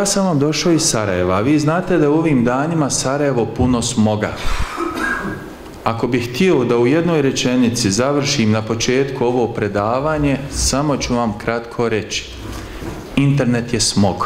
Ja sam vam došao iz Sarajeva, a vi znate da u ovim danima Sarajevo puno smoga. Ako bih htio da u jednoj rečenici završim na početku ovo predavanje, samo ću vam kratko reći. Internet je smog.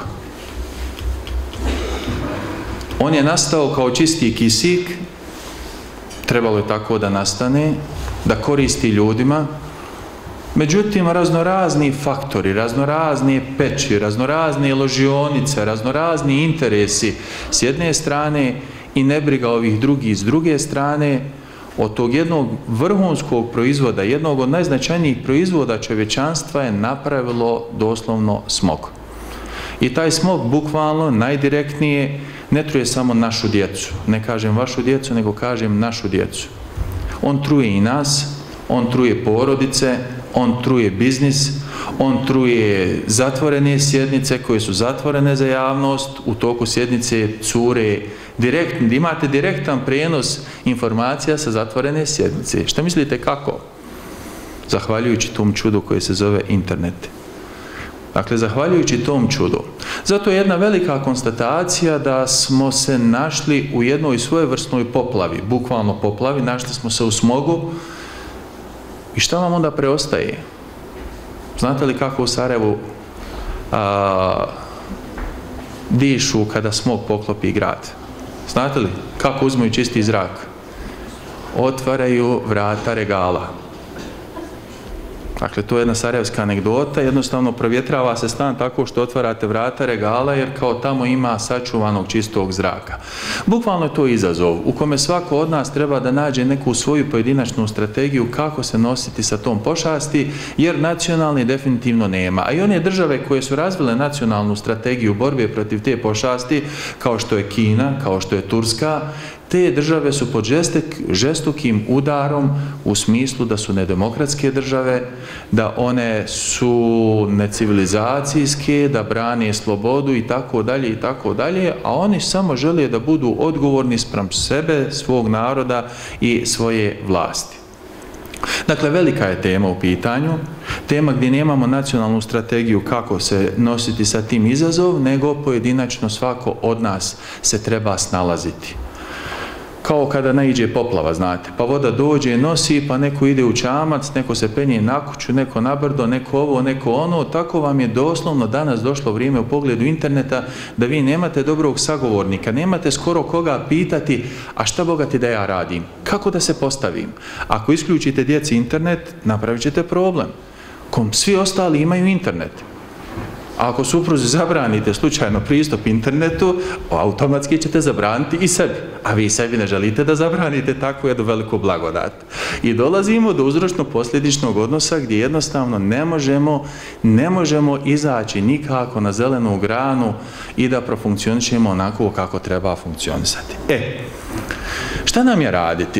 On je nastao kao čisti kisik, trebalo je tako da nastane, da koristi ljudima. Međutim, raznorazni faktori, raznorazne peći, raznorazne ložionice, raznorazni interesi s jedne strane i nebriga ovih drugih s druge strane, od tog jednog vrhunskog proizvoda, jednog od najznačajnijih proizvoda čovječanstva je napravilo doslovno smog. I taj smog bukvalno najdirektnije ne truje samo našu djecu. Ne kažem vašu djecu, nego kažem našu djecu. On truje i nas, on truje porodice, on truje biznis, on truje zatvorene sjednice koje su zatvorene za javnost, u toku sjednice cure direktno, imate direktan prijenos informacija sa zatvorene sjednice. Šta mislite kako? Zahvaljujući tom čudu koje se zove internet. Dakle, zahvaljujući tom čudu. Zato je jedna velika konstatacija da smo se našli u jednoj svojevrsnoj poplavi, bukvalno poplavi, našli smo se u smogu. I šta vam onda preostaje? Znate li kako u Sarajevu dišu kada smog poklopi grad? Znate li kako uzmaju čisti zrak? Otvaraju vrata regala. Dakle, to je jedna sarajevska anegdota, jednostavno provjetrava se stan tako što otvarate vrata regala jer kao tamo ima sačuvanog čistog zraka. Bukvalno je to izazov u kome svako od nas treba da nađe neku svoju pojedinačnu strategiju kako se nositi sa tom pošasti, jer nacionalni definitivno nema. A i one države koje su razvile nacionalnu strategiju borbe protiv te pošasti, kao što je Kina, kao što je Turska, te države su pod žestokim udarom u smislu da su nedemokratske države, da one su necivilizacijske, da brane slobodu i tako dalje, a oni samo žele da budu odgovorni spram sebe, svog naroda i svoje vlasti. Dakle, velika je tema u pitanju, tema gdje nemamo nacionalnu strategiju kako se nositi sa tim izazovom, nego pojedinačno svako od nas se treba snalaziti. Kao kada naiđe poplava, znate, pa voda dođe, nosi, pa neko ide u čamac, neko se penje na kuću, neko na brdo, neko ovo, neko ono, tako vam je doslovno danas došlo vrijeme u pogledu interneta da vi nemate dobrog sagovornika, nemate skoro koga pitati, a šta bogati da ja radim, kako da se postavim. Ako isključite djeci internet, napravit ćete problem. Svi ostali imaju internet. A ako supruzi zabranite slučajno pristup internetu, automatski ćete zabraniti i sebi. A vi sebi ne želite da zabranite takvu jednu veliku blagodat. I dolazimo do uzročno-posljedičnog odnosa gdje jednostavno ne možemo izaći nikako na zelenu granu i da profunkcionišemo onako kako treba funkcionisati. Šta nam je raditi?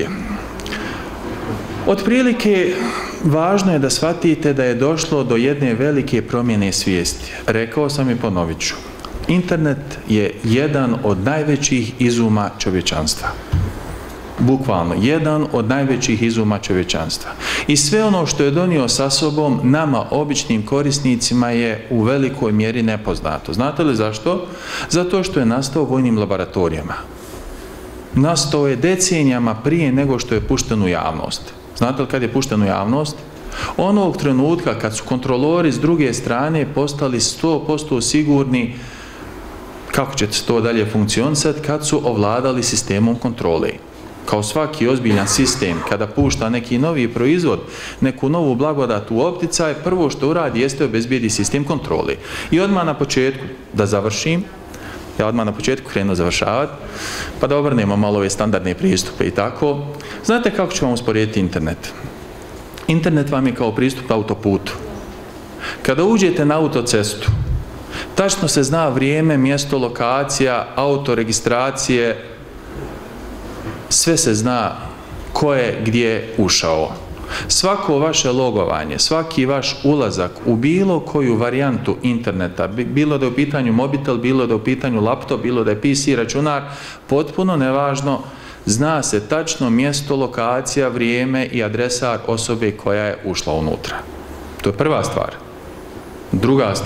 Otprilike, važno je da shvatite da je došlo do jedne velike promjene svijesti. Rekao sam i ponovit ću. Internet je jedan od najvećih izuma čovječanstva. Bukvalno, jedan od najvećih izuma čovječanstva. I sve ono što je donio sa sobom nama, običnim korisnicima, je u velikoj mjeri nepoznato. Znate li zašto? Zato što je nastao u vojnim laboratorijama. Nastao je decenijama prije nego što je pušten u javnost. Znate li kad je pušten u javnost? Onog trenutka kad su kontrolori s druge strane postali 100% sigurni kako će to dalje funkcionisati, kad su ovladali sistemom kontrole. Kao svaki ozbiljan sistem, kada pušta neki novi proizvod, neku novu blagodat u opticaj, prvo što uradi jeste obezbijedi sistem kontrole. I odmah na početku, da završim, ja odmah na početku krenu završavati, pa da obrnemo malo ove standardne pristupe i tako. Znate kako ću vam usporediti internet? Internet vam je kao pristup autoputu. Kada uđete na autocestu, tačno se zna vrijeme, mjesto, lokacija, autoregistracije, sve se zna ko je gdje ušao. Svako vaše logovanje, svaki vaš ulazak u bilo koju varijantu interneta, bilo da je u pitanju mobitel, bilo da je u pitanju laptop, bilo da je PC, računar, potpuno nevažno, zna se tačno mjesto, lokacija, vrijeme i adresar osobe koja je ušla unutra. To je prva stvar. Druga stvar,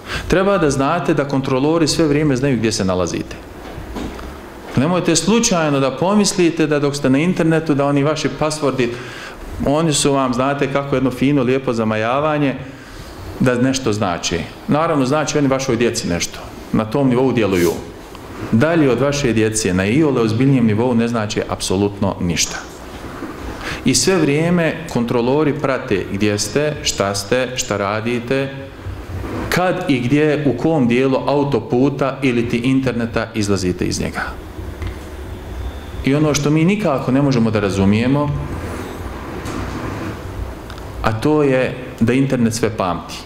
Treba da znate da kontrolori sve vrijeme znaju gdje se nalazite. Nemojte slučajno da pomislite da dok ste na internetu da oni vaši pasvordi, oni su vam, znate kako jedno fino, lijepo zamajavanje, da nešto znači. Naravno znači oni vašoj djeci nešto. Na tom nivou djeluju. Dalje od vaše djece na iole ozbiljnijem nivou ne znači apsolutno ništa. I sve vrijeme kontrolori prate gdje ste, šta radite, kad i gdje, u kom dijelu autoputa ili ti interneta izlazite iz njega. I ono što mi nikako ne možemo da razumijemo, a to je da internet sve pamti.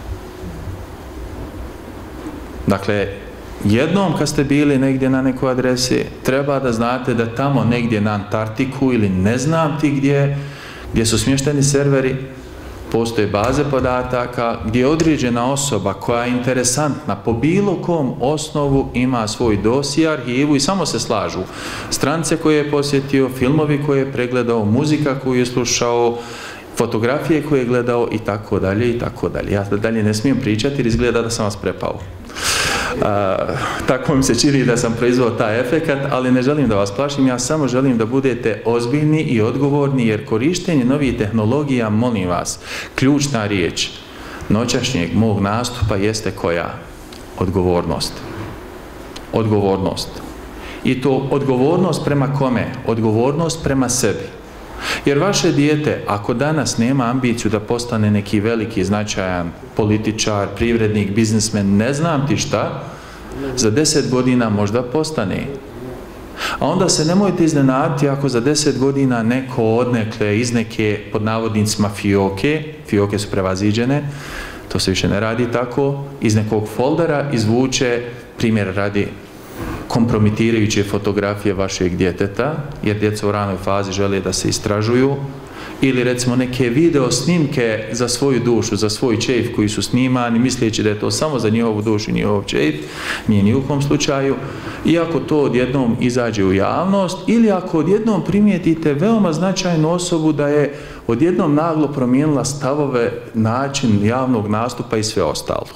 Dakle, jednom kad ste bili negdje na nekoj adresi, treba da znate da tamo negdje na Antarktiku ili ne znam ti gdje su smješteni serveri, postoje baze podataka gdje određena osoba koja je interesantna po bilo kom osnovu ima svoj dosije, arhivu i samo se slažu stranice koje je posjetio, filmovi koje je pregledao, muzika koju je slušao, fotografije koje je gledao i tako dalje i tako dalje. Ja dalje ne smijem pričati jer izgleda da sam vas prepao. Tako mi se čini da sam proizveo taj efekat, ali ne želim da vas plašim, ja samo želim da budete ozbiljni i odgovorni, jer korištenje novih tehnologija, molim vas, ključna riječ noćašnjeg mog nastupa jeste koja? Odgovornost. Odgovornost. I to odgovornost prema kome? Odgovornost prema sebi. Jer vaše dijete, ako danas nema ambiciju da postane neki veliki, značajan političar, privrednik, biznismen, ne znam ti šta, za 10 godina možda postane. A onda se nemojte iznenaditi ako za 10 godina neko odnekle iz neke, pod navodnicima, fioke su prevaziđene, to se više ne radi tako, iz nekog foldera izvuče, primjer radi, kompromitirajuće fotografije vašeg djeteta, jer djeca u ranoj fazi žele da se istražuju, ili recimo neke video snimke za svoju dušu, za svoj čejf koji su snimani, misleći da je to samo za njihovu dušu i njihov čejf, nije ni u kom slučaju, iako to odjednom izađe u javnost, ili ako odjednom primijetite veoma značajnu osobu da je odjednom naglo promijenila stavove, način javnog nastupa i sve ostalo.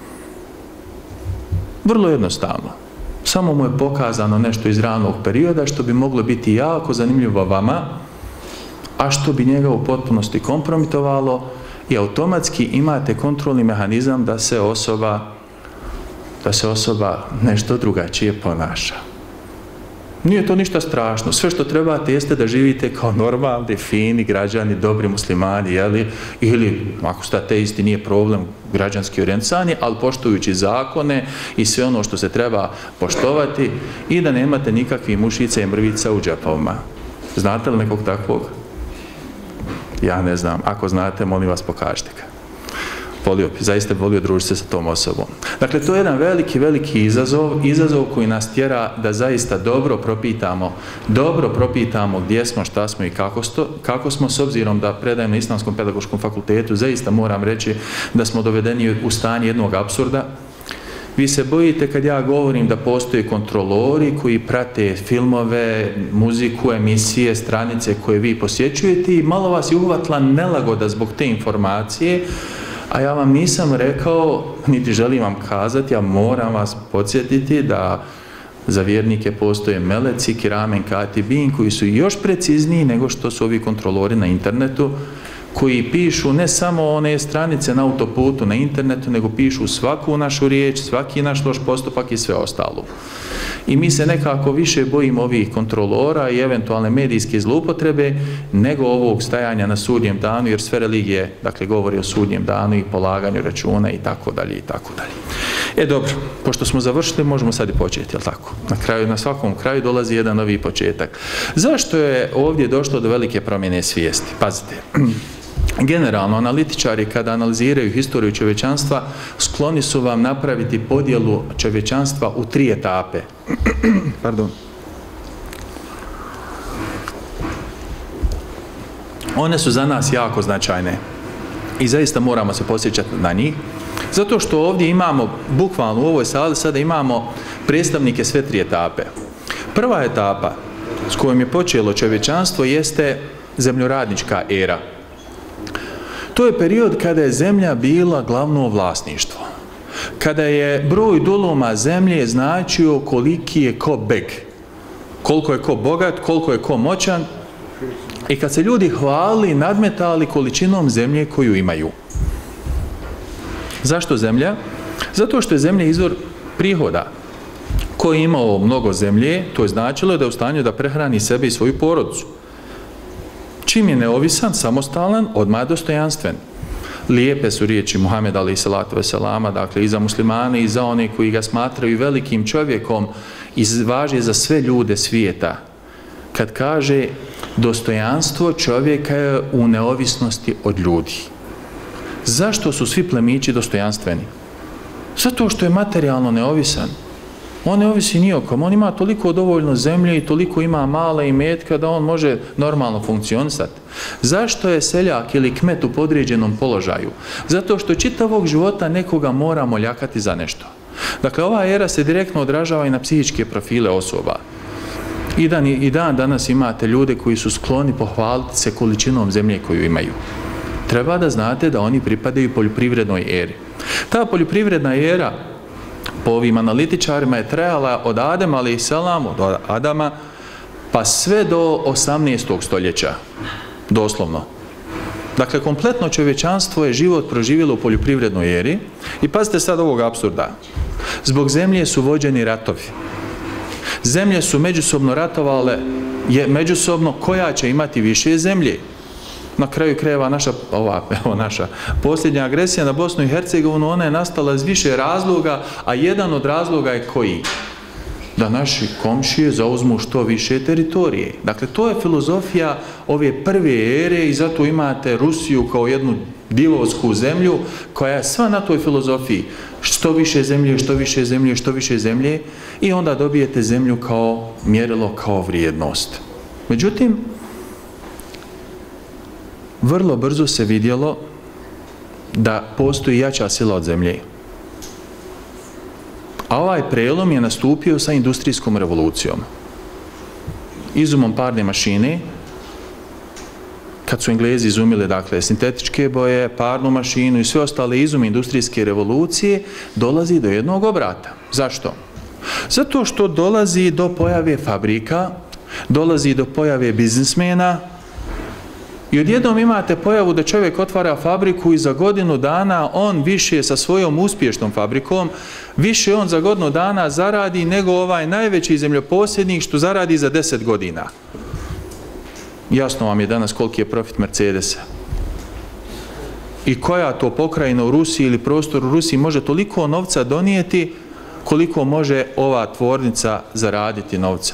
Vrlo jednostavno. Samo mu je pokazano nešto iz ranog perioda što bi moglo biti jako zanimljivo vama, a što bi njega u potpunosti kompromitovalo i automatski imate kontrolni mehanizam da se osoba nešto drugačije ponaša. Nije to ništa strašno. Sve što trebate jeste da živite kao normalni, fini građani, dobri muslimani, ili ako ste ateisti nije problem, građanski orijentisani, ali poštujući zakone i sve ono što se treba poštovati i da nemate nikakvih mušica i mrvica u džepovima. Znate li nekog takvog? Ja ne znam. Ako znate, molim vas, pokažite ga. Zaista bi volio družiti se sa tom osobom. Dakle, to je jedan veliki, veliki izazov koji nas tjera da zaista dobro propitamo gdje smo, šta smo i kako smo, s obzirom da predajem na Islamskom pedagoškom fakultetu, zaista moram reći da smo dovedeni u stanje jednog apsurda. Vi se bojite kad ja govorim da postoje kontrolori koji prate filmove, muziku, emisije, stranice koje vi posjećujete i malo vas je uhvatila nelagoda zbog te informacije, a ja vam nisam rekao, niti želim vam kazati, ja moram vas podsjetiti da za vjernike postoje meleci, kiramen, katibin, koji su još precizniji nego što su ovi kontrolori na internetu, koji pišu ne samo one stranice na autoputu na internetu, nego pišu svaku našu riječ, svaki naš loš postupak i sve ostalo. I mi se nekako više bojimo ovih kontrolora i eventualne medijske zloupotrebe nego ovog stajanja na sudnjem danu, jer sve religije, dakle, govori o sudnjem danu i polaganju računa i tako dalje i tako dalje. Dobro, pošto smo završili, možemo sad i početi, jel tako? Na svakom kraju dolazi jedan novi početak. Zašto je ovdje došlo do velike promjene svijesti? Pazite. Generalno, analitičari kada analiziraju historiju čovječanstva, skloni su vam napraviti podjelu čovječanstva u 3 etape. Pardon. One su za nas jako značajne i zaista moramo se podsjećati na njih, zato što ovdje imamo, bukvalno u ovoj sali sada imamo predstavnike sve 3 etape. Prva etapa s kojom je počelo čovječanstvo jeste zemljoradnička era. To je period kada je zemlja bila glavno vlasništvo. kada je broj duluma zemlje značio koliki je ko beg, koliko je ko bogat, koliko je ko moćan, i kad se ljudi hvalili, nadmetali količinom zemlje koju imaju. Zašto zemlja? Zato što je zemlja izvor prihoda. Ko je imao mnogo zemlje, to je značilo da je u stanju da prehrani sebe i svoju porodicu. Čim je neovisan, samostalan, odmah je dostojanstven. Lijepe su riječi Muhameda alejhi selatu vesselama, dakle i za muslimane i za one koji ga smatraju velikim čovjekom i važi za sve ljude svijeta. Kad kaže dostojanstvo čovjeka je u neovisnosti od ljudi. Zašto su svi plemići dostojanstveni? Zato što je materijalno neovisan. On ne ovisi ni o kom. On ima toliko dovoljno zemlje i toliko ima male imetka da on može normalno funkcionisati. Zašto je seljak ili kmet u podređenom položaju? Zato što čitavog života nekoga mora moljakati za nešto. Dakle, ova era se direktno odražava i na psihičke profile osoba. I dan danas imate ljude koji su skloni pohvaliti se količinom zemlje koju imaju. Treba da znate da oni pripadaju poljoprivrednoj eri. Ta poljoprivredna era po ovim analitičarima je trajala od Adema alejhi selam, od Adama, pa sve do 18. stoljeća. Doslovno. Dakle, kompletno čovječanstvo je život proživjelo u poljoprivrednoj eri i pazite sad ovog apsurda. Zbog zemlje su vođeni ratovi. Zemlje su međusobno ratovale, međusobno koja će imati više zemlje. Na kraju krajeva naša posljednja agresija na Bosnu i Hercegovinu, ona je nastala iz više razloga, a jedan od razloga je koji? Da naši komšije zauzmu što više teritorije. Dakle, to je filozofija ove prve ere i zato imate Rusiju kao jednu divovsku zemlju koja je sva na toj filozofiji. Što više zemlje, što više zemlje, što više zemlje i onda dobijete zemlju kao mjerilo, kao vrijednost. Međutim, vrlo brzo se vidjelo da postoji jača sila od zemlje. A ovaj prelom je nastupio sa industrijskom revolucijom. Izumom parne mašine, kad su Englezi izumili, dakle, sintetičke boje, parnu mašinu i sve ostale izume industrijske revolucije, dolazi do jednog obrata. Zašto? Zato što dolazi do pojave fabrika, dolazi do pojave biznismena i odjednom imate pojavu da čovjek otvara fabriku i za godinu dana on više sa svojom uspješnom fabrikom, više on za godinu dana zaradi nego ovaj najveći zemljoposjednik što zaradi za 10 godina. Jasno vam je danas koliki je profit Mercedesa. I koja to pokrajina u Rusiji ili prostor u Rusiji može toliko novca donijeti koliko može ova tvornica zaraditi novca.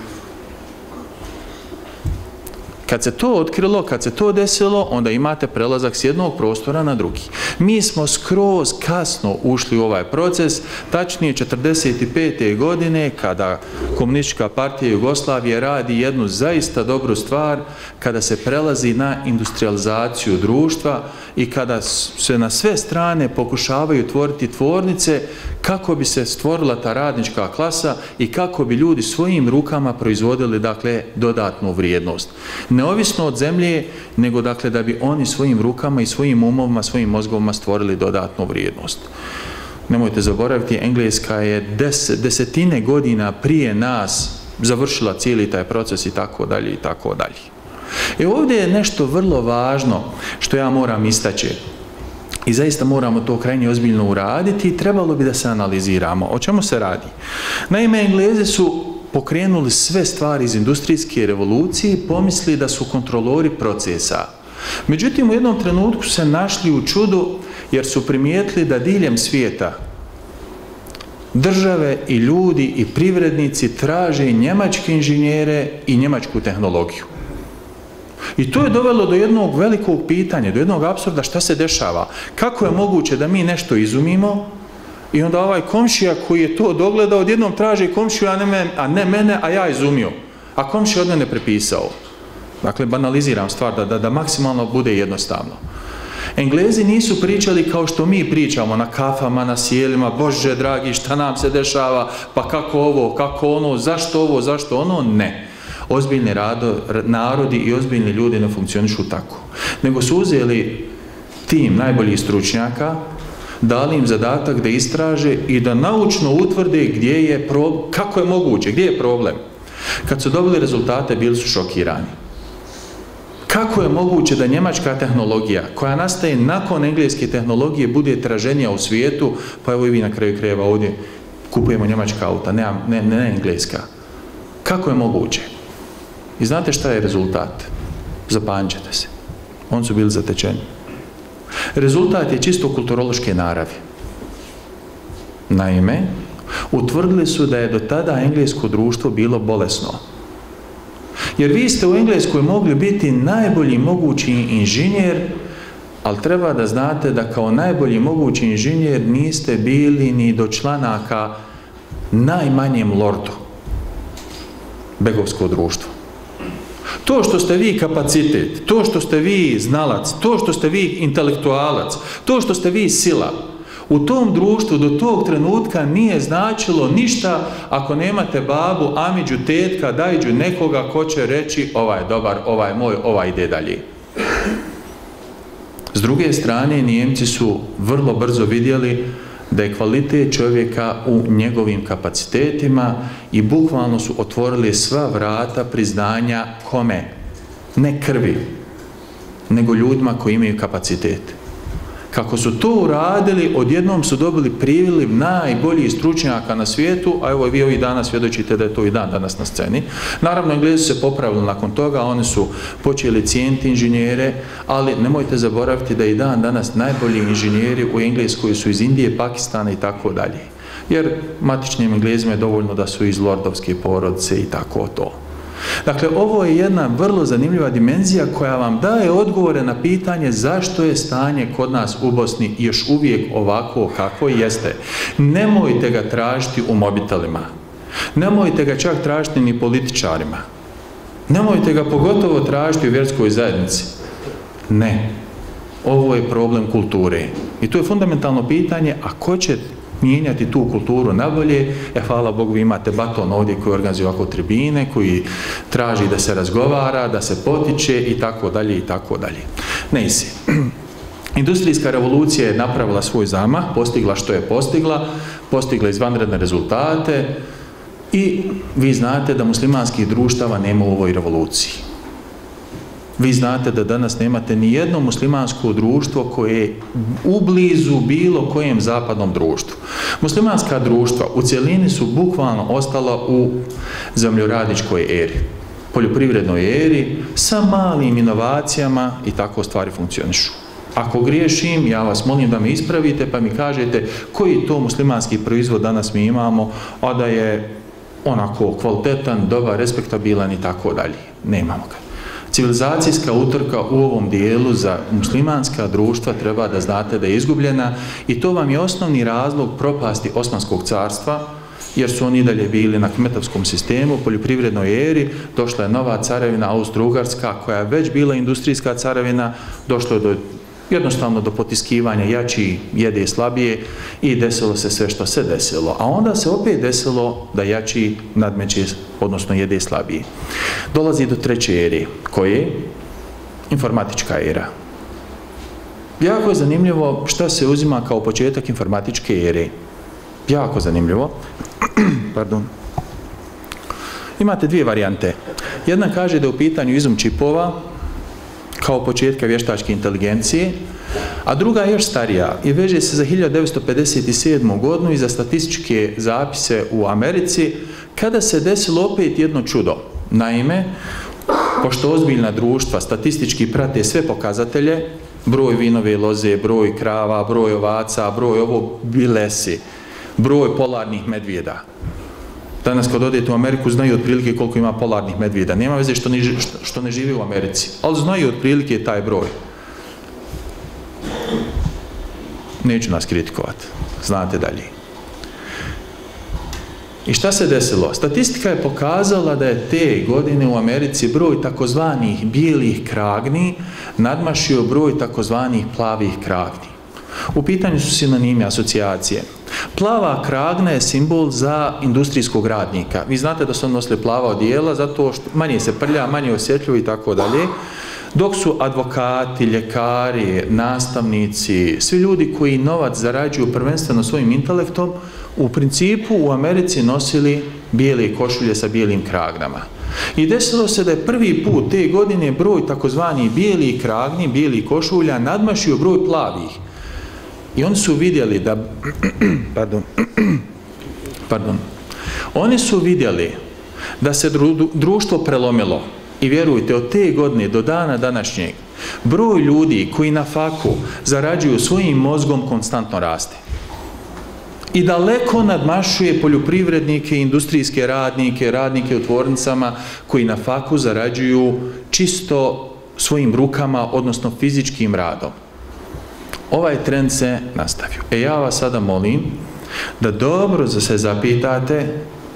Kad se to otkrilo, kad se to desilo, onda imate prelazak s jednog prostora na drugi. Mi smo skroz kasno ušli u ovaj proces, tačnije 1945. godine, kada Komunistička partija Jugoslavije radi jednu zaista dobru stvar, kada se prelazi na industrializaciju društva i kada se na sve strane pokušavaju tvoriti tvornice kako bi se stvorila ta radnička klasa i kako bi ljudi svojim rukama proizvodili, dakle, dodatnu vrijednost. Neovisno od zemlje, nego, dakle, da bi oni svojim rukama i svojim umovima, svojim mozgovima stvorili dodatnu vrijednost. Nemojte zaboraviti, Engleska je desetine godina prije nas završila cijeli taj proces i tako dalje i tako dalje. Ovdje je nešto vrlo važno što ja moram istaći. I zaista moramo to krajnje ozbiljno uraditi i trebalo bi da se analiziramo. O čemu se radi? Naime, Englezi su pokrenuli sve stvari iz industrijske revolucije i pomislili da su kontrolori procesa. Međutim, u jednom trenutku se našli u čudu jer su primijetili da diljem svijeta države i ljudi i privrednici traže njemačke inženjere i njemačku tehnologiju. I to je dovelo do jednog velikog pitanja, do jednog apsurda šta se dešava. Kako je moguće da mi nešto izumimo i onda ovaj komšija koji je to dogledao odjednom traži komšiju, a ne mene, a ja izumio. A komšija od mene prepisao. Dakle, banaliziram stvar da maksimalno bude jednostavno. Englezi nisu pričali kao što mi pričamo na kafama, na sjelima, Bože dragi, šta nam se dešava, pa kako ovo, kako ono, zašto ono, ne. Ozbiljni narodi i ozbiljni ljudi ne funkcionišu tako. Nego su uzeli tim najboljih stručnjaka, dali im zadatak da istraže i da naučno utvrde kako je moguće, gdje je problem. Kad su dobili rezultate, bili su šokirani. Kako je moguće da njemačka tehnologija, koja nastaje nakon engleske tehnologije, bude traženija u svijetu, pa evo i vi na kraju krajeva ovdje kupujemo njemačka auta, ne engleska. Kako je moguće? I znate šta je rezultat? Zapančite se. Oni su bili zatečeni. Rezultat je čisto kulturološke naravi. Naime, utvrdili su da je do tada englesko društvo bilo bolesno. Jer vi ste u Engleskoj mogli biti najbolji mogući inženjer, ali treba da znate da kao najbolji mogući inženjer niste bili ni do članaka najmanjem lordu begovskog društva. To što ste vi kapacitet, to što ste vi znalac, to što ste vi intelektualac, to što ste vi sila, u tom društvu do tog trenutka nije značilo ništa ako nemate babu, amiđu, tetka, dajđu nekoga ko će reći ovaj je dobar, ovaj je moj, ovaj ide dalje. S druge strane, Nijemci su vrlo brzo vidjeli da je kvalitet čovjeka u njegovim kapacitetima i bukvalno su otvorili sva vrata priznanja kome? Ne krvi, nego ljudima koji imaju kapacitet. Kako su to uradili, odjednom su dobili priliv najboljih stručnjaka na svijetu, a evo vi ovih dana svjedočite da je to i dan danas na sceni. Naravno, Englezi su se popravili nakon toga, oni su počeli cijeniti inženjere, ali nemojte zaboraviti da i dan danas najbolji inženjeri u Engleskoj su iz Indije, Pakistana i tako dalje. Jer matičnim Englezima je dovoljno da su iz lordovske porodice i tako to. Dakle, ovo je jedna vrlo zanimljiva dimenzija koja vam daje odgovore na pitanje zašto je stanje kod nas u Bosni još uvijek ovako kako jeste. Nemojte ga tražiti u mobitelima. Nemojte ga čak tražiti ni političarima. Nemojte ga pogotovo tražiti u vjerskoj zajednici. Ne. Ovo je problem kulture. I to je fundamentalno pitanje, a ko će mijenjati tu kulturu nabolje? Hvala Bogu, vi imate baton ovdje koji organizuje ovako tribine, koji traži da se razgovara, da se potiče i tako dalje i tako dalje. Nejsi. Industrijska revolucija je napravila svoj zamah, postigla što je postigla izvanredne rezultate i vi znate da muslimanskih društava nema u ovoj revoluciji. Vi znate da danas nemate ni jedno muslimansko društvo koje je ublizu bilo kojem zapadnom društvu. Muslimanska društva u cjelini su bukvalno ostala u zemljoradničkoj eri, poljoprivrednoj eri, sa malim inovacijama i tako stvari funkcionišu. Ako griješim, ja vas molim da me ispravite pa mi kažete koji to muslimanski proizvod danas mi imamo, a da je onako kvalitetan, dobar, respektabilan i tako dalje. Nemamo ga. Civilizacijska utrka u ovom dijelu za muslimanska društva treba da znate da je izgubljena i to vam je osnovni razlog propasti Osmanskog carstva, jer su oni dalje bili na kmetovskom sistemu, poljoprivrednoj eri, došla je nova carevina Austro-Ugarska koja je već bila industrijska carevina, došlo je jednostavno do potiskivanja, jači jede slabije i desilo se sve što se desilo. A onda se opet desilo da jači nadmeće, odnosno jede slabije. Dolazi do treće ere, koje? Informatička era. Jako je zanimljivo šta se uzima kao početak informatičke ere. Jako zanimljivo. Pardon. Imate dvije varijante. Jedna kaže da je u pitanju izum čipova, kao početka vještačke inteligencije, a druga je još starija i veže se za 1957. godinu i za statističke zapise u Americi, kada se desilo opet jedno čudo. Naime, pošto ozbiljna društva statistički prate sve pokazatelje, broj vinove loze, broj krava, broj ovaca, broj bilesi, broj polarnih medvjeda. Danas kad odete u Ameriku znaju otprilike koliko ima polarnih medvjeda. Nema veze što ne živi u Americi, ali znaju otprilike taj broj. Neću nas kritikovati, znate dalje. I šta se desilo? Statistika je pokazala da je te godine u Americi broj takozvanih bijelih kragni nadmašio broj takozvanih plavih kragni. U pitanju su sinonimi, asocijacije. Plava kragna je simbol za industrijskog radnika. Vi znate da su nosili plava odijela zato što manje se prlja, manje osjetljivo i tako dalje. Dok su advokati, ljekari, nastavnici, svi ljudi koji novac zarađuju prvenstveno svojim intelektom, u principu u Americi nosili bijele košulje sa bijelim kragnama. I desilo se da je prvi put te godine broj takozvani bijelih kragni, bijelih košulja nadmašio broj plavih. I oni su vidjeli da oni su vidjeli da se društvo prelomilo. I vjerujte, od te godine do dana današnjeg broj ljudi koji na faku zarađuju svojim mozgom konstantno raste. I daleko nadmašuje poljoprivrednike, industrijske radnike, radnike u tvornicama koji na faku zarađuju čisto svojim rukama, odnosno fizičkim radom. Ovaj trend se nastavio. Ja vas sada molim da dobro se zapitate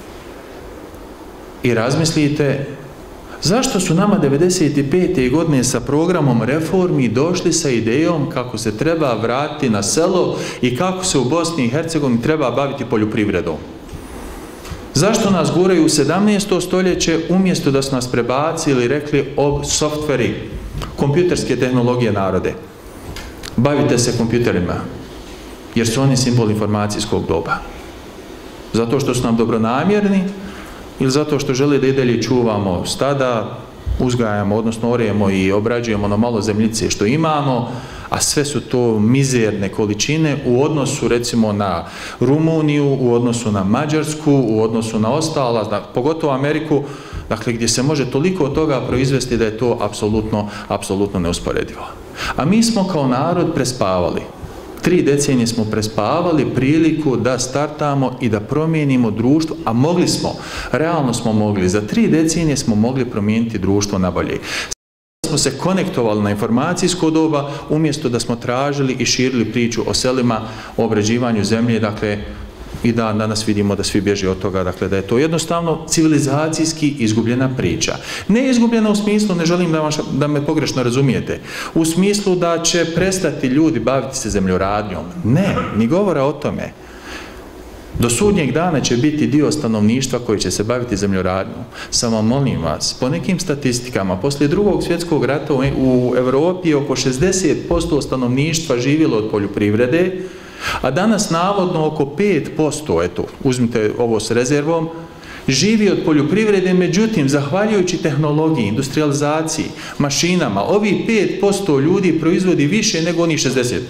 i razmislite zašto su nama 1995. godine sa programom reformi došli sa idejom kako se treba vratiti na selo i kako se u Bosni i Hercegovini treba baviti poljoprivredom. Zašto nas guraju u 17. stoljeće umjesto da su nas prebacili i rekli o softveri, kompjuterske tehnologije narode. Bavite se kompjuterima, jer su oni simbol informacijskog doba. Zato što su nam dobronamjerni ili zato što žele da i dalje čuvamo stada, uzgajamo, odnosno orejemo i obrađujemo na malo zemljice što imamo, a sve su to mizerne količine u odnosu recimo na Rumuniju, u odnosu na Mađarsku, u odnosu na ostala, pogotovo Ameriku, dakle gdje se može toliko toga proizvesti da je to apsolutno neusporedivo. A mi smo kao narod prespavali. 3 decenije smo prespavali priliku da startamo i da promijenimo društvo, a mogli smo, realno smo mogli, za 3 decenije smo mogli promijeniti društvo na bolje. Smo se konektovali na informacijsko doba, umjesto da smo tražili i širili priču o selima, o obrađivanju zemlje, dakle, i da danas vidimo da svi bježe od toga, dakle, da je to jednostavno civilizacijski izgubljena priča. Ne izgubljena u smislu, ne želim da me pogrešno razumijete, u smislu da će prestati ljudi baviti se zemljoradnjom. Ne, ni govora o tome. Do sudnjeg dana će biti dio stanovništva koji će se baviti zemljoradnjom. Samo molim vas, po nekim statistikama, poslije Drugog svjetskog rata u Europi oko 60% stanovništva živjelo od poljoprivrede, a danas navodno oko 5%, eto, uzmite ovo s rezervom, živi od poljoprivrede, međutim, zahvaljujući tehnologiji, industrializaciji, mašinama, ovi 5% ljudi proizvodi više nego oni 60%.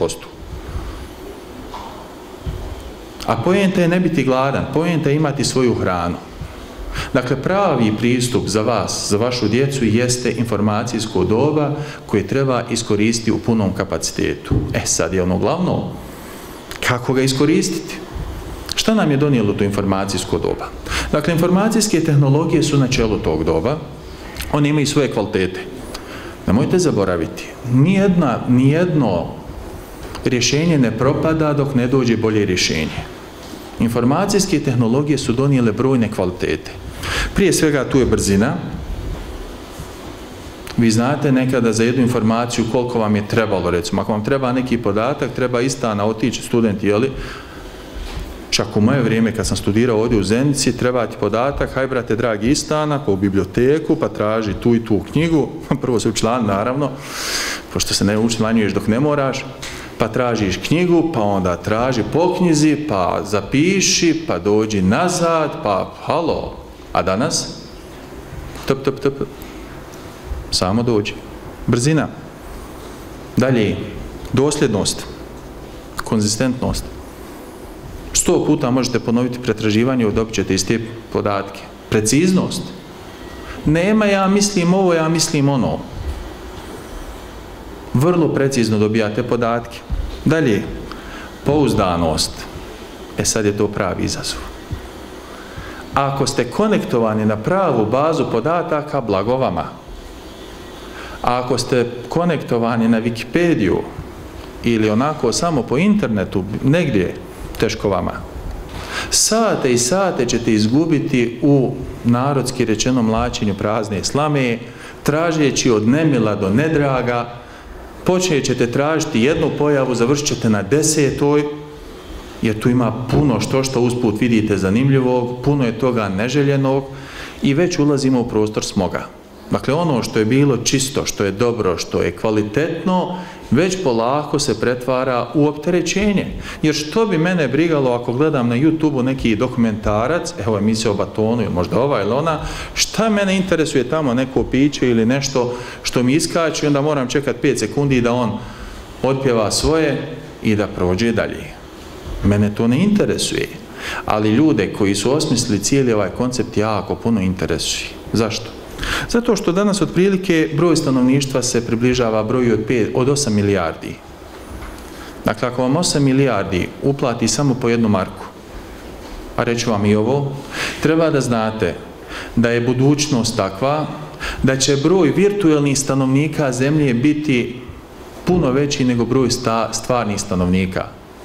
A poenta je ne biti gladan, poenta je imati svoju hranu. Dakle, pravi pristup za vas, za vašu djecu, jeste informacijsko doba koje treba iskoristiti u punom kapacitetu. Sad je ono glavno, kako ga iskoristiti? Šta nam je donijelo to informacijsko doba? Dakle, informacijske tehnologije su na čelu tog doba, one imaju svoje kvalitete. Nemojte zaboraviti, nijedno rješenje ne propada dok ne dođe bolje rješenje. Informacijske tehnologije su donijele brojne kvalitete. Prije svega tu je brzina. Vi znate nekada za jednu informaciju koliko vam je trebalo, recimo, ako vam treba neki podatak, treba istana otići student, jeli, čak u moje vrijeme kad sam studirao ovdje u Zenici, treba ti podatak, haj brate dragi istana, pa u biblioteku, pa traži tu i tu knjigu, prvo se učlan, naravno, pošto se ne učlanjuješ dok ne moraš, pa tražiš knjigu, pa onda traži po knjizi, pa zapiši, pa dođi nazad, pa halo, a danas? Top, top, top. Samo dođi. Brzina. Dalje, dosljednost, konzistentnost. 100 puta možete ponoviti pretraživanje i dobit ćete iste podatke. Preciznost. Nema ja mislim ovo, ja mislim ono. Vrlo precizno dobijate podatke. Dalje, pouzdanost. Sad je to pravi izazov. Ako ste konektovani na pravu bazu podataka, blago vama. A ako ste konektovani na Wikipediju ili onako samo po internetu, negdje, teško vama. Sate i sate ćete izgubiti u, narodski rečeno, mlačenju prazne slame, tražeći od nemila do nedraga, počet ćete tražiti jednu pojavu, završit ćete na 10. jer tu ima puno što usput vidite zanimljivog, puno je toga neželjenog i već ulazimo u prostor smoga. Dakle, ono što je bilo čisto, što je dobro, što je kvalitetno, već polako se pretvara u opterećenje. Jer što bi mene brigalo ako gledam na YouTube-u neki dokumentarac, evo emisija o batonu ili možda ova ili ona, šta mene interesuje tamo neko piće ili nešto što mi iskače, onda moram čekati 5 sekundi da on otpjeva svoje i da prođe dalje. Mene to ne interesuje. Ali ljude koji su osmislili cijeli ovaj koncept jako puno interesuje. Zašto? Zato što danas otprilike broj stanovništva se približava broju od 8 milijardi. Dakle, ako vam 8 milijardi uplati samo po 1 marku, a reću vam i ovo, treba da znate da je budućnost takva da će broj virtualnih stanovnika zemlje biti puno veći nego broj stvarnih stanovnika.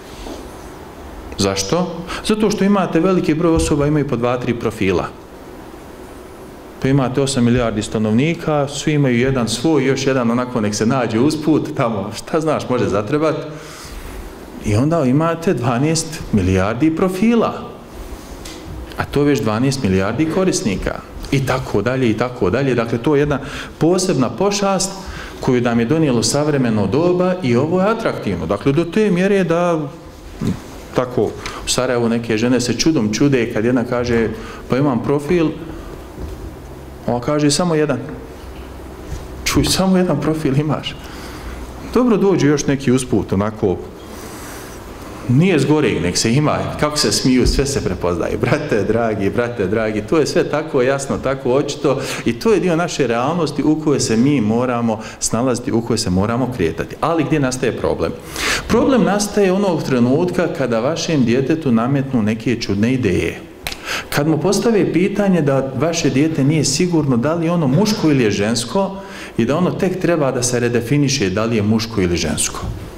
Zašto? Zato što imate veliki broj osoba, imaju po 2-3 profila. Pa imate 8 milijardi stanovnika, svi imaju jedan svoj, još jedan onako nek se nađe usput, tamo, šta znaš, može zatrebat. I onda imate 12 milijardi profila. A to je već 12 milijardi korisnika. I tako dalje, i tako dalje. Dakle, to je jedna posebna pošast koju nam je donijelo savremeno doba i ovo je atraktivno. Dakle, do te mjere da tako u Sarajevu neke žene se čudom čude kad jedna kaže pa imam profil, ona kaže samo jedan. Čuj, samo jedan profil imaš. Dobro, dođe još neki usput, onako, nije zgoreg, nek se ima, kako se smiju, sve se prepoznaje. Brate dragi, to je sve tako jasno, tako očito i to je dio naše realnosti u kojoj se mi moramo snalaziti, u kojoj se moramo kretati. Ali gdje nastaje problem? Problem nastaje onog trenutka kada vašem djetetu nametnu neke čudne ideje. Kad mu postave pitanje da vaše dijete nije sigurno da li je ono muško ili je žensko i da ono tek treba da se redefiniše da li je muško ili žensko.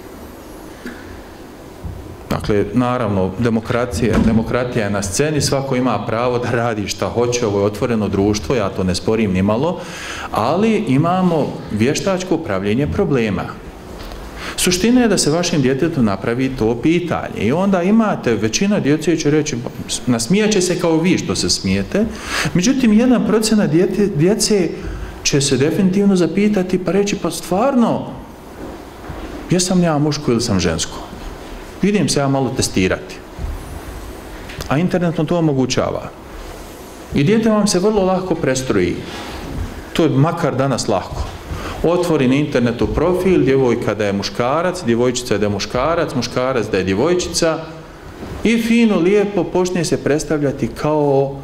Dakle, naravno, demokratija je na sceni, svako ima pravo da radi šta hoće, ovo je otvoreno društvo, ja to ne sporim ni malo, ali imamo vještačko upravljanje problema. Suština je da se vašem djetetu napravi to pitanje i onda imate, većina djece će reći, nasmijat će se kao vi što se smijete, međutim, 1% djece će se definitivno zapitati pa reći, pa stvarno, jesam ja muško ili sam žensko? Vidim se ja malo testirati. A internet to omogućava. I dijete vam se vrlo lako prestroji. To je makar danas lako. Otvori na internetu profil, djevojka da je muškarac, djevojčica da je muškarac, muškarac da je djevojčica i fino, lijepo počne se predstavljati kao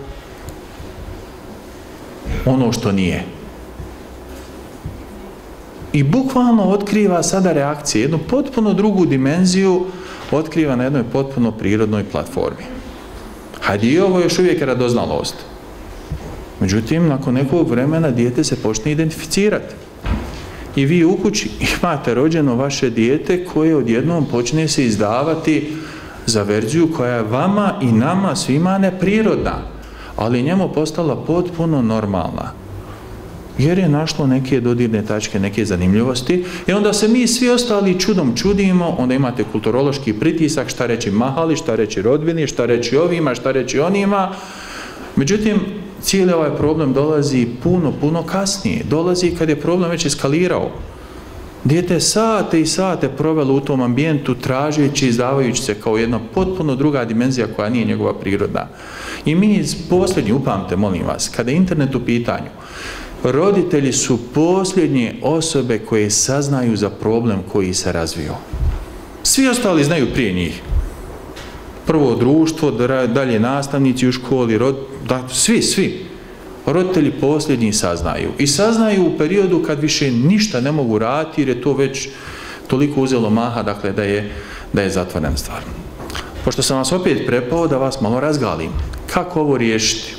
ono što nije. I bukvalno otkriva sada reakcije, jednu potpuno drugu dimenziju otkriva na jednoj potpuno prirodnoj platformi. Hajde, i ovo još uvijek je radoznalost. Međutim, nakon nekog vremena dijete se počne identificirati. I vi u kući imate rođeno vaše dijete koje odjednom počne se izdavati za verziju koja je vama i nama svima neprirodna, ali njemu postala potpuno normalna. Jer je našlo neke dodirne tačke, neke zanimljivosti i onda se mi svi ostali čudom čudimo, onda imate kulturološki pritisak, šta reći mahali, šta reći rodbini, šta reći ovima, šta reći onima. Međutim, cijeli ovaj problem dolazi puno kasnije. Dolazi kad je problem već eskalirao. Dijete sate i sate provelo u tom ambijentu tražeći, izdavajući se kao jedna potpuno druga dimenzija koja nije njegova prirodna. I mi posljednji, upamte, molim vas, kada je internet u pitanju, roditelji su posljednje osobe koje saznaju za problem koji se razvio. Svi ostali znaju prije njih. Prvo društvo, dalje nastavnici u školi, svi. Roditelji posljednji saznaju. I saznaju u periodu kad više ništa ne mogu raditi jer je to već toliko uzelo maha, dakle da je zatvorena stvar. Pošto sam vas opet prepao da vas malo razgalim. Kako ovo riješiti?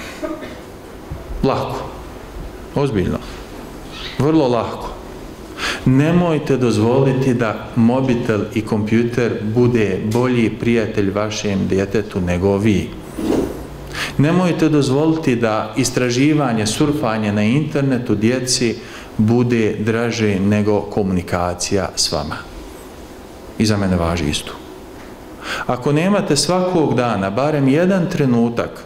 Lako. Ozbiljno. Vrlo lako. Nemojte dozvoliti da mobitel i kompjuter bude bolji prijatelj vašem djetetu nego vi. Nemojte dozvoliti da istraživanje, surfanje na internetu djeci bude draže nego komunikacija s vama. I za mene važi isto. Ako nemate svakog dana barem jedan trenutak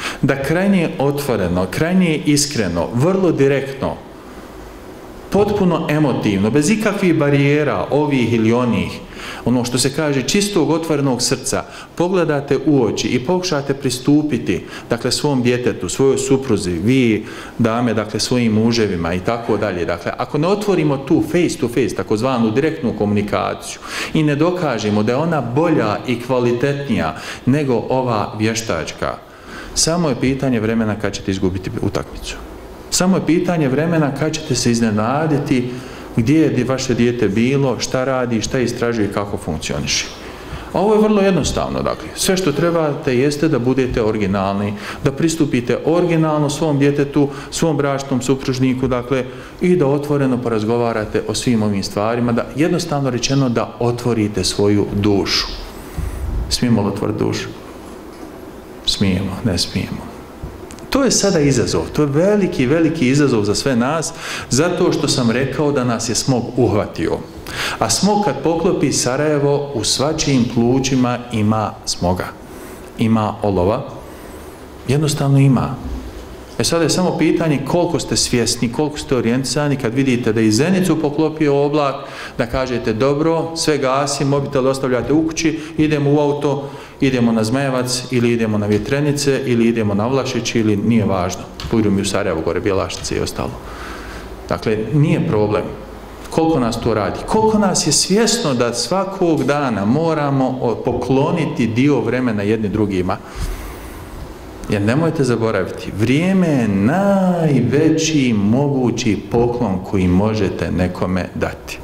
da krajnje otvoreno, krajnje iskreno, vrlo direktno, potpuno emotivno, bez ikakvih barijera, ovih ili onih, ono što se kaže čistog otvorenog srca, pogledate u oči i pokušate pristupiti, dakle, svom djetetu, svojoj supruzi, vi dame, dakle, svojim muževima i tako dalje. Dakle, ako ne otvorimo tu face to face, takozvanu direktnu komunikaciju i ne dokažemo da je ona bolja i kvalitetnija nego ova vještačka, samo je pitanje vremena kad ćete izgubiti utakmicu. Samo je pitanje vremena kad ćete se iznenaditi gdje je vaše dijete bilo, šta radi, šta istražuje i kako funkcioniše. A ovo je vrlo jednostavno, dakle. Sve što trebate jeste da budete originalni, da pristupite originalno svom djetetu, svom bračnom supružniku, dakle, i da otvoreno porazgovarate o svim ovim stvarima, da jednostavno rečeno da otvorite svoju dušu. Smijemo li otvoriti dušu? Smijemo, ne smijemo. To je sada izazov, to je veliki, veliki izazov za sve nas, zato što sam rekao da nas je smog uhvatio. A smog kad poklopi Sarajevo, u svačijim plućima ima smoga. Ima olova. Jednostavno ima. Sada je samo pitanje koliko ste svjesni, koliko ste orijentisani kad vidite da je Zenicu poklopio oblak, da kažete dobro, sve gasi, mobitel ostavljate u kući, idemo u auto, idemo na Zmajevac ili idemo na Vjetrenice ili idemo na Vlašić ili nije važno. Pojdu mi u Sarajevo, gore Bjelašnice i ostalo. Dakle, nije problem. Koliko nas to radi? Koliko nas je svjesno da svakog dana moramo pokloniti dio vremena jedni drugima? Jer nemojte zaboraviti, vrijeme je najveći mogući poklon koji možete nekome dati.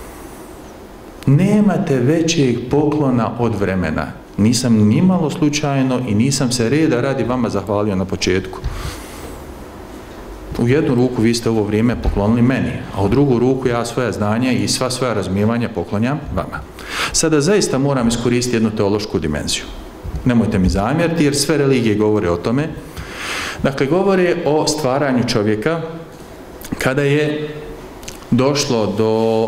Nemate većeg poklona od vremena. Nisam nimalo slučajno i nisam se reda radi vama zahvalio na početku. U jednu ruku vi ste ovo vrijeme poklonili meni, a u drugu ruku ja svoja znanja i sva svoja razumijevanja poklonjam vama. Sada zaista moram iskoristiti jednu teološku dimenziju. Nemojte mi zamjeriti jer sve religije govore o tome. Dakle, govore o stvaranju čovjeka kada je došlo do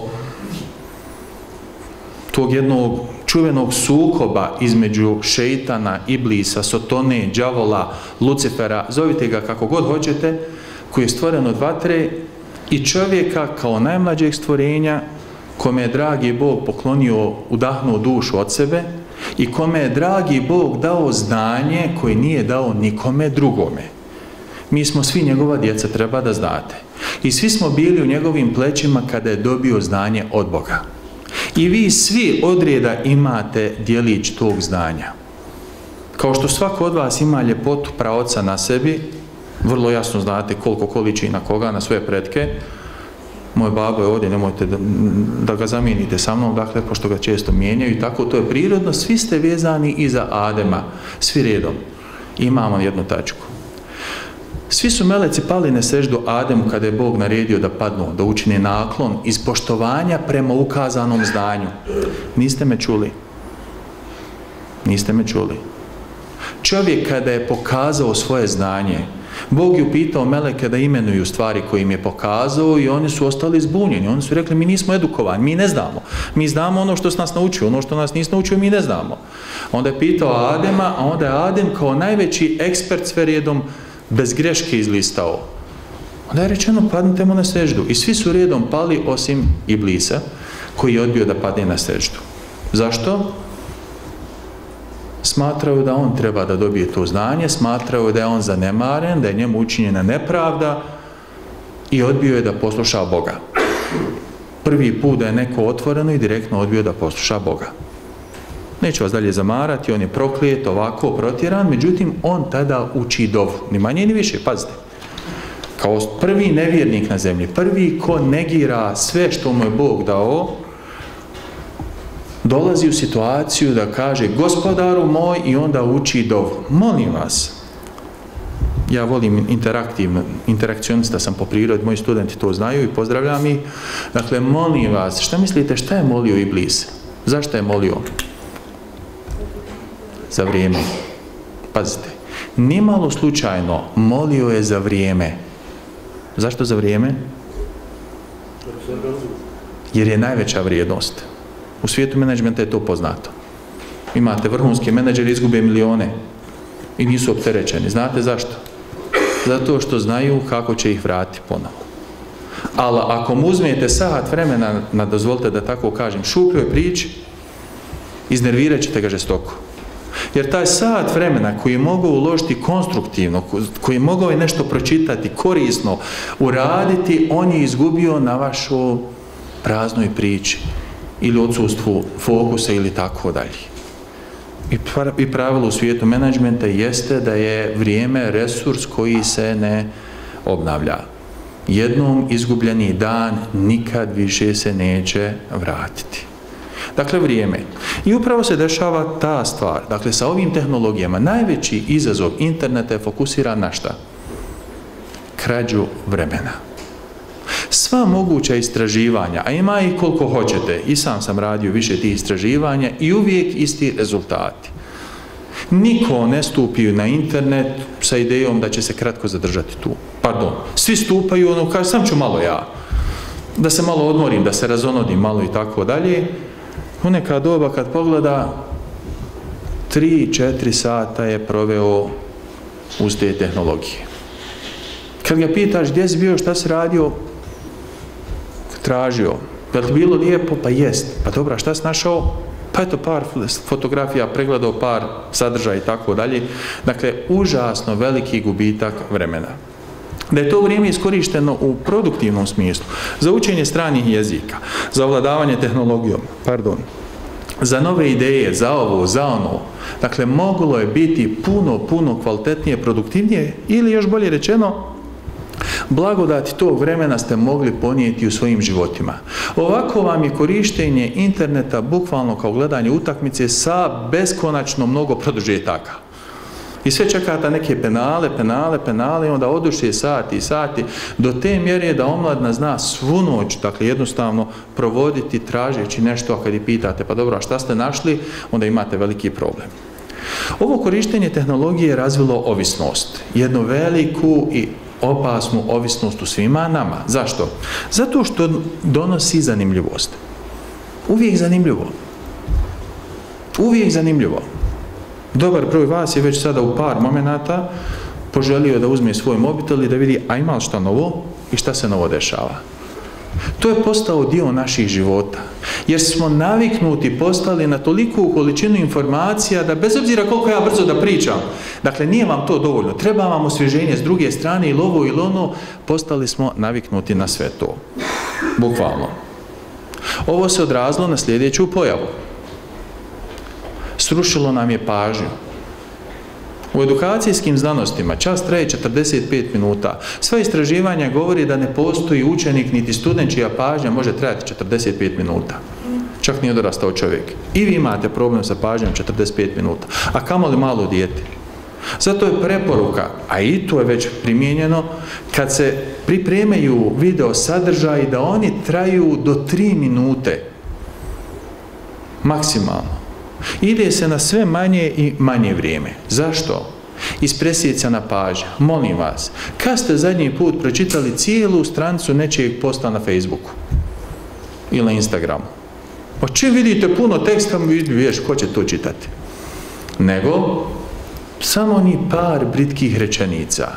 tog jednog čuvenog sukoba između šeitana, iblisa, sotone, đavola, Lucifera, zovite ga kako god hoćete, koji je stvoren od vatre i čovjeka kao najmlađeg stvorenja kome je dragi Bog poklonio, udahnuo dušu od sebe i kome je dragi Bog dao znanje koje nije dao nikome drugome. Mi smo svi njegova djeca, treba da znate. I svi smo bili u njegovim plećima kada je dobio znanje od Boga. I vi svi od reda imate djelić tog znanja. Kao što svako od vas ima ljepotu praoca na sebi, vrlo jasno znate koliko količi na koga, na svoje pretke. Moj babo je ovdje, nemojte da ga zamijenite sa mnom, dakle, pošto ga često mijenjaju i tako, to je prirodno. Svi ste vezani iza Adema, svi redom. Imamo jednu tačku. Svi su meleci pali na seždu Ademu kada je Bog naredio da padnu, da učine naklon iz poštovanja prema ukazanom znanju. Niste me čuli? Niste me čuli? Čovjek kada je pokazao svoje znanje, Bog je upitao meleke da imenuju stvari koje im je pokazao i oni su ostali zbunjeni. Oni su rekli, mi nismo edukovani, mi ne znamo. Mi znamo ono što nas naučio, ono što nas nisi naučio, mi ne znamo. Onda je pitao Adema, a onda je Adem kao najveći ekspert sve redom bez greške izlistao. Onda je rečeno, padnite mu na seždu. I svi su redom pali osim Iblisa, koji je odbio da padne na seždu. Zašto? Smatraju da on treba da dobije to znanje, smatraju da je on zanemaren, da je njemu učinjena nepravda i odbio je da posluša Boga. Prvi put da je neko otvoreno i direktno odbio da posluša Boga. Neću vas dalje zamarati, on je proklijet, ovako protjeran, međutim on tada uči dovu, ni manje ni više, pazite. Kao prvi nevjernik na zemlji, prvi ko negira sve što mu je Bog dao, dolazi u situaciju da kaže gospodaru moj i onda uči dovu. Molim vas, ja volim interakcionista sam po prirodi, moji studenti to znaju i pozdravljam ih. Dakle, molim vas, šta mislite, šta je molio Iblis? Zašto je molio? Za vrijeme. Pazite, nimalo slučajno molio je za vrijeme. Zašto za vrijeme? Jer je najveća vrijednost. U svijetu menadžmenta je to poznato. Imate vrhunske menadžere, izgube milione. i nisu opterećeni. Znate zašto? Zato što znaju kako će ih vratiti ponovo. Ali ako mu uzmete sat vremena na, dozvolite da tako kažem, šupljoj priči, iznervirat ćete ga žestoko. Jer taj sat vremena koji je mogao uložiti konstruktivno, koji je mogao je nešto pročitati, korisno, uraditi, on je izgubio na vašoj praznoj priči ili odsustvu fokusa ili tako dalje. I pravilo u svijetu menadžmenta jeste da je vrijeme resurs koji se ne obnavlja. Jednom izgubljeni dan nikad više se neće vratiti. Dakle, vrijeme. I upravo se dešava ta stvar. Dakle, sa ovim tehnologijama najveći izazov interneta je fokusiran na šta? Krađu vremena. Sva moguća istraživanja, a ima i koliko hoćete, i sam radio više tih istraživanja i uvijek isti rezultati. Niko ne stupi na internet sa idejom da će se kratko zadržati tu. Pardon, svi stupaju, ono kaže, sam ću malo ja, da se malo odmorim, da se razonodim malo i tako dalje. U neka doba kad pogleda, 3-4 sata je proveo uz te tehnologije. Kad ga pitaš gdje si bio, šta si radio, tražio. Je li bilo lijepo? Pa jest. Pa dobra, šta si našao? Pa eto par fotografija, pregledao par sadržaja i tako dalje. Dakle, užasno veliki gubitak vremena. Da je to vrijeme iskorišteno u produktivnom smislu, za učenje stranih jezika, za ovladavanje tehnologijom, za nove ideje, za ovo, za ono. Dakle, moglo je biti puno kvalitetnije, produktivnije ili još bolje rečeno, blagodati tog vremena ste mogli ponijeti u svojim životima. Ovako vam je korištenje interneta bukvalno kao gledanje utakmice sa beskonačno mnogo produžetaka. I sve čekate neke penale, onda oduše sati, do te mjere da omladina zna svu noć, dakle jednostavno provoditi tražeći nešto, a kad i pitate, pa dobro, a šta ste našli, onda imate veliki problem. Ovo korištenje tehnologije je razvilo ovisnost, jednu veliku i opasnu ovisnost u svima nama. Zašto? Zato što donosi zanimljivost. Uvijek zanimljivo. Dobar broj vas je već sada u par momenata poželio da uzme svoj mobitel i da vidi, a ima li šta novo i šta se novo dešava. To je postao dio naših života, jer smo naviknuti postali na toliku količinu informacija da bez obzira koliko ja brzo da pričam, dakle nije vam to dovoljno, treba vam osvježenje s druge strane ili ovo ili ono, postali smo naviknuti na sve to. Bukvalno. Ovo se odrazilo na sljedeću pojavu. Srušilo nam je pažnju. U edukacijskim znanostima čas traje 45 minuta. Sva istraživanja govori da ne postoji učenik niti student čija pažnja može trajati 45 minuta. Čak nije dorastao čovjek. I vi imate problem sa pažnjom 45 minuta. A kamoli malo dijete. Zato je preporuka, a i to je već primijenjeno, kad se pripremaju video sadržaji da oni traju do 3 minute. Maksimalno. Ide se na sve manje i manje vrijeme. Zašto? Ispresjecana pažnja. Molim vas, kad ste zadnji put pročitali cijelu stranicu nečijeg posta na Facebooku ili na Instagramu? Pa čim vidite puno teksta, vidiš ko će to čitati. Nego, samo ni par britkih rečenica.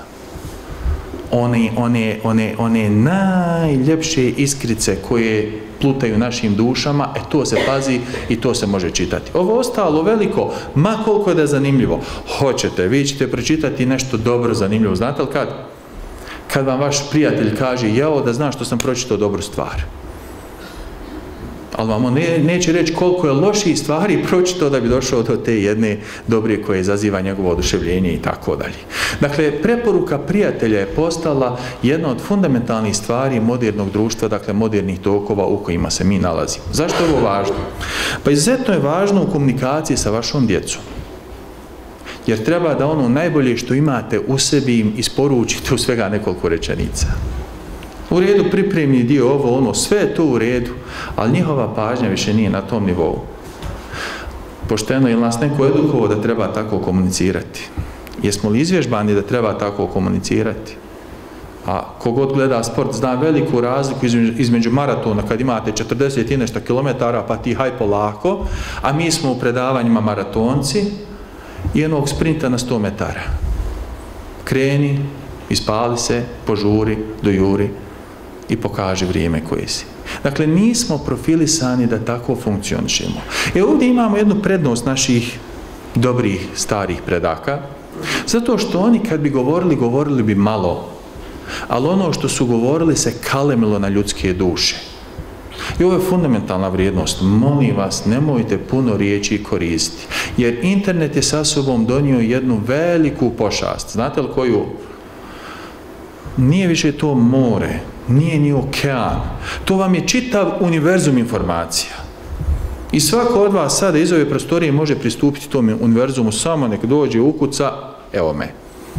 One najljepše iskrice koje plutaju našim dušama, to se pazi i to se može čitati. Ovo ostalo veliko, ma koliko je da je zanimljivo, hoćete, vi ćete pročitati nešto dobro, zanimljivo. Znate li kad? Kad vam vaš prijatelj kaže, jao, da znaš što sam pročitao dobru stvar. Ali vam on neće reći koliko je loših stvari pročitao da bi došao do te jedne dobre koje izaziva njegovo oduševljenje i tako dalje. Dakle, preporuka prijatelja je postala jedna od fundamentalnih stvari modernog društva, dakle modernih tokova u kojima se mi nalazimo. Zašto je ovo važno? Pa izuzetno je važno u komunikaciji sa vašom djecom. Jer treba da ono najbolje što imate u sebi im isporučite u svega nekoliko rečenica. U redu, pripremni dio, ovo, ono, sve je to u redu, ali njihova pažnja više nije na tom nivou. Pošteno, ili nas neko edukovao da treba tako komunicirati? Jesmo li izvježbani da treba tako komunicirati? A kogod gleda sport zna veliku razliku između maratona kad imate 40 i nešto kilometara pa ti haj polako, a mi smo u predavanjima maratonci i jednog sprinta na 100 metara. Kreni, ispali se, požuri, dojuri i pokaži vrijeme koje si. Dakle, nismo profilisani da tako funkcionišemo. Ovdje imamo jednu prednost naših dobrih starih predaka, zato što oni kad bi govorili, govorili bi malo, ali ono što su govorili se kalemilo na ljudske duše. I ovo je fundamentalna vrijednost. Molim vas, nemojte puno riječi koristiti, jer internet je sa sobom donio jednu veliku pošast. Znate li koju? Nije više to more, nije ni okean. To vam je čitav univerzum informacija. I svako od vas sada iz ove prostorije može pristupiti tom univerzumu, samo nek dođe, ukuca, evo me.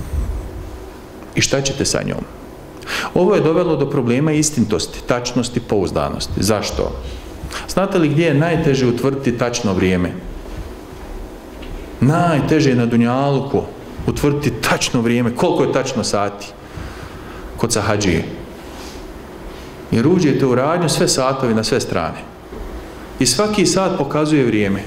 I šta ćete sa njom? Ovo je dovelo do problema istinitosti, tačnosti, pouzdanosti. Zašto? Znate li gdje je najteže utvrditi tačno vrijeme? Najteže je na dunjaluku utvrditi tačno vrijeme, koliko je tačno sati kod sahadžije. Jer uđete u radnju, sve satovi na sve strane. I svaki sat pokazuje vrijeme.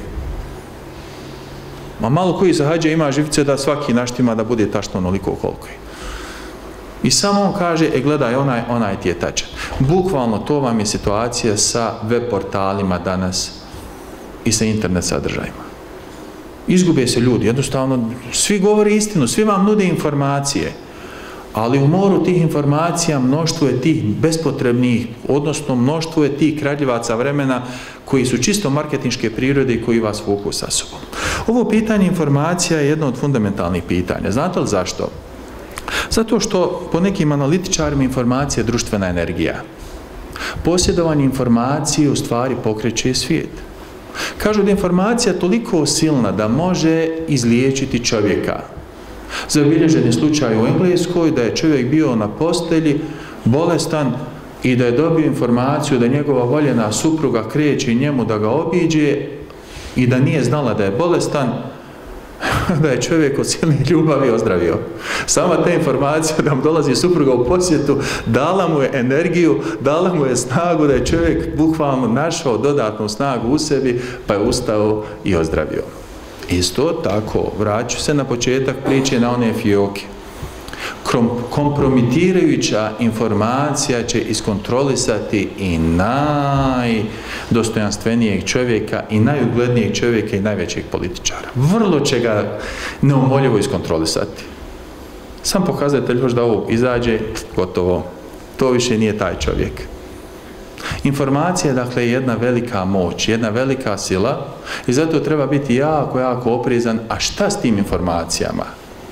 A malo koji sahadžija ima živce da svaki naštima da bude tačno onoliko koliko je. I samo on kaže, gledaj, onaj ti je tačan. Bukvalno to vam je situacija sa web portalima danas i sa internet sadržajima. Izgube se ljudi, jednostavno, svi govore istinu, svi vam nude informacije, ali u moru tih informacija mnoštvo je tih bespotrebnih, odnosno mnoštvo je tih kradljivaca vremena koji su čisto marketinške prirode i koji vas vuku sa sobom. Ovo pitanje informacija je jedno od fundamentalnih pitanja. Znate li zašto? Zato što po nekim analitičarima informacija je društvena energija. Posjedovanje informacije u stvari pokreće svijet. Kažu da je informacija toliko silna da može izliječiti čovjeka. Zabilježen je slučaj u Engleskoj da je čovjek bio na postelji, bolestan i da je dobio informaciju da njegova voljena supruga kreće njemu da ga obiđe i da nije znala da je bolestan, da je čovjek od silne ljubavi ozdravio. Sama ta informacija da mu dolazi supruga u posjetu dala mu je energiju, dala mu je snagu da je čovjek bukvalno našao dodatnu snagu u sebi pa je ustao i ozdravio. Isto tako, vraću se na početak priče na one fioke. Kompromitirajuća informacija će iskontrolisati i najdostojanstvenijeg čovjeka i najuglednijeg čovjeka i najvećeg političara. Vrlo će ga neumoljivo iskontrolisati. Sam pokazatelj još da ovo izađe, gotovo. To više nije taj čovjek. Informacija je dakle jedna velika moć, jedna velika sila i zato treba biti jako, jako oprezan. A šta s tim informacijama?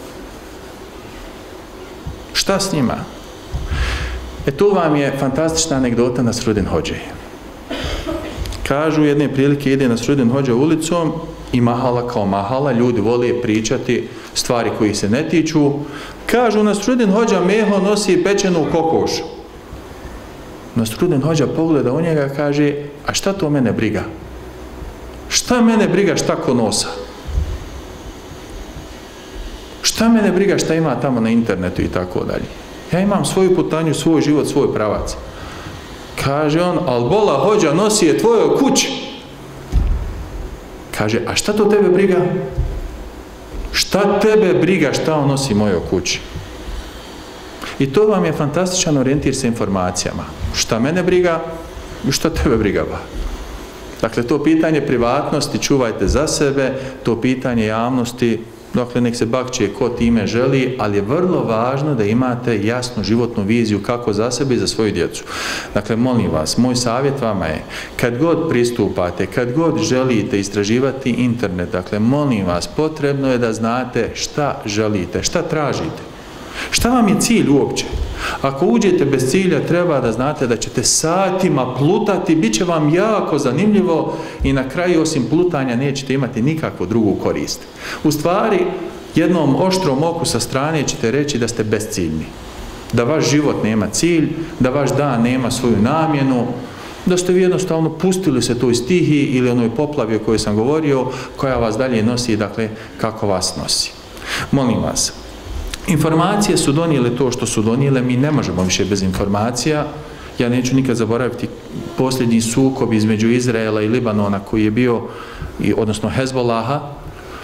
Šta s njima? Tu vam je fantastična anegdota Nasrudin Hodže. Kažu jedne prilike ide Nasrudin Hodža ulicom i mahala kao mahala, ljudi vole pričati stvari koji se ne tiču. Kažu Nasrudin Hodža Meho nosi pečenu kokošu. Nasrudin Hodža pogleda u njega i kaže, a šta to mene briga? Šta mene briga šta ko nosa? Šta mene briga šta ima tamo na internetu i tako dalje? Ja imam svoju putanju, svoj život, svoj pravac. Kaže on, al bola Hodža nosi je tvojoj kući. Kaže, a šta to tebe briga? Šta tebe briga šta on nosi mojoj kući? I to vam je fantastičan orijentir sa informacijama. Šta mene briga i šta tebe briga ba? Dakle, to pitanje privatnosti čuvajte za sebe, to pitanje javnosti, dakle, nek se bakće ko time želi, ali je vrlo važno da imate jasnu životnu viziju kako za sebe i za svoju djecu. Dakle, molim vas, moj savjet vama je, kad god pristupate, kad god želite istraživati internet, dakle, molim vas, potrebno je da znate šta želite, šta tražite. Šta vam je cilj uopće? Ako uđete bez cilja, treba da znate da ćete satima plutati, bit će vam jako zanimljivo i na kraju osim plutanja nećete imati nikakvu drugu korist. U stvari, jednom oštrom oku sa strane ćete reći da ste bezciljni. Da vaš život nema cilj, da vaš dan nema svoju namjenu, da ste vi jednostavno pustili se toj stihiji ili onoj poplavi o kojoj sam govorio, koja vas dalje nosi, dakle, kako vas nosi. Molim vas, informacije su donijele to što su donijele, mi ne možemo više bez informacija. Ja neću nikad zaboraviti posljednji sukob između Izraela i Libanona koji je bio, odnosno Hezbolaha,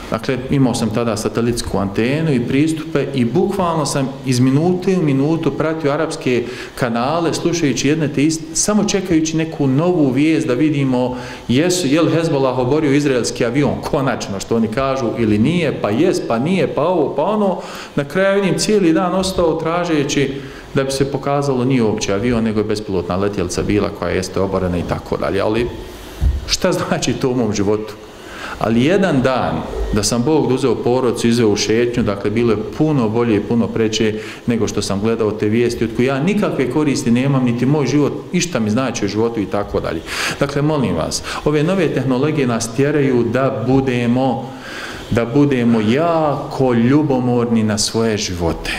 Dakle, imao sam tada satelitsku antenu i pristupe i bukvalno sam iz minute u minutu pratio arapske kanale, slušajući jedne te iste, samo čekajući neku novu vijest da vidimo je li Hezbollah oborio izraelski avion, konačno što oni kažu, ili nije, pa jest, pa nije, pa ovo, pa ono. Na kraju vidim cijeli dan ostao tražeći da bi se pokazalo nije uopće avion, nego je bespilotna letjelica bila koja jeste oborena i tako dalje. Ali šta znači to u mom životu? Ali jedan dan da sam Bog uzeo porodicu, izveo u šetnju, dakle bilo je puno bolje i puno preče nego što sam gledao te vijesti od koje ja nikakve koristi nemam, niti moj život, išta mi znači u životu i tako dalje. Dakle, molim vas, ove nove tehnologije nas tjeraju da budemo jako ljubomorni na svoje živote.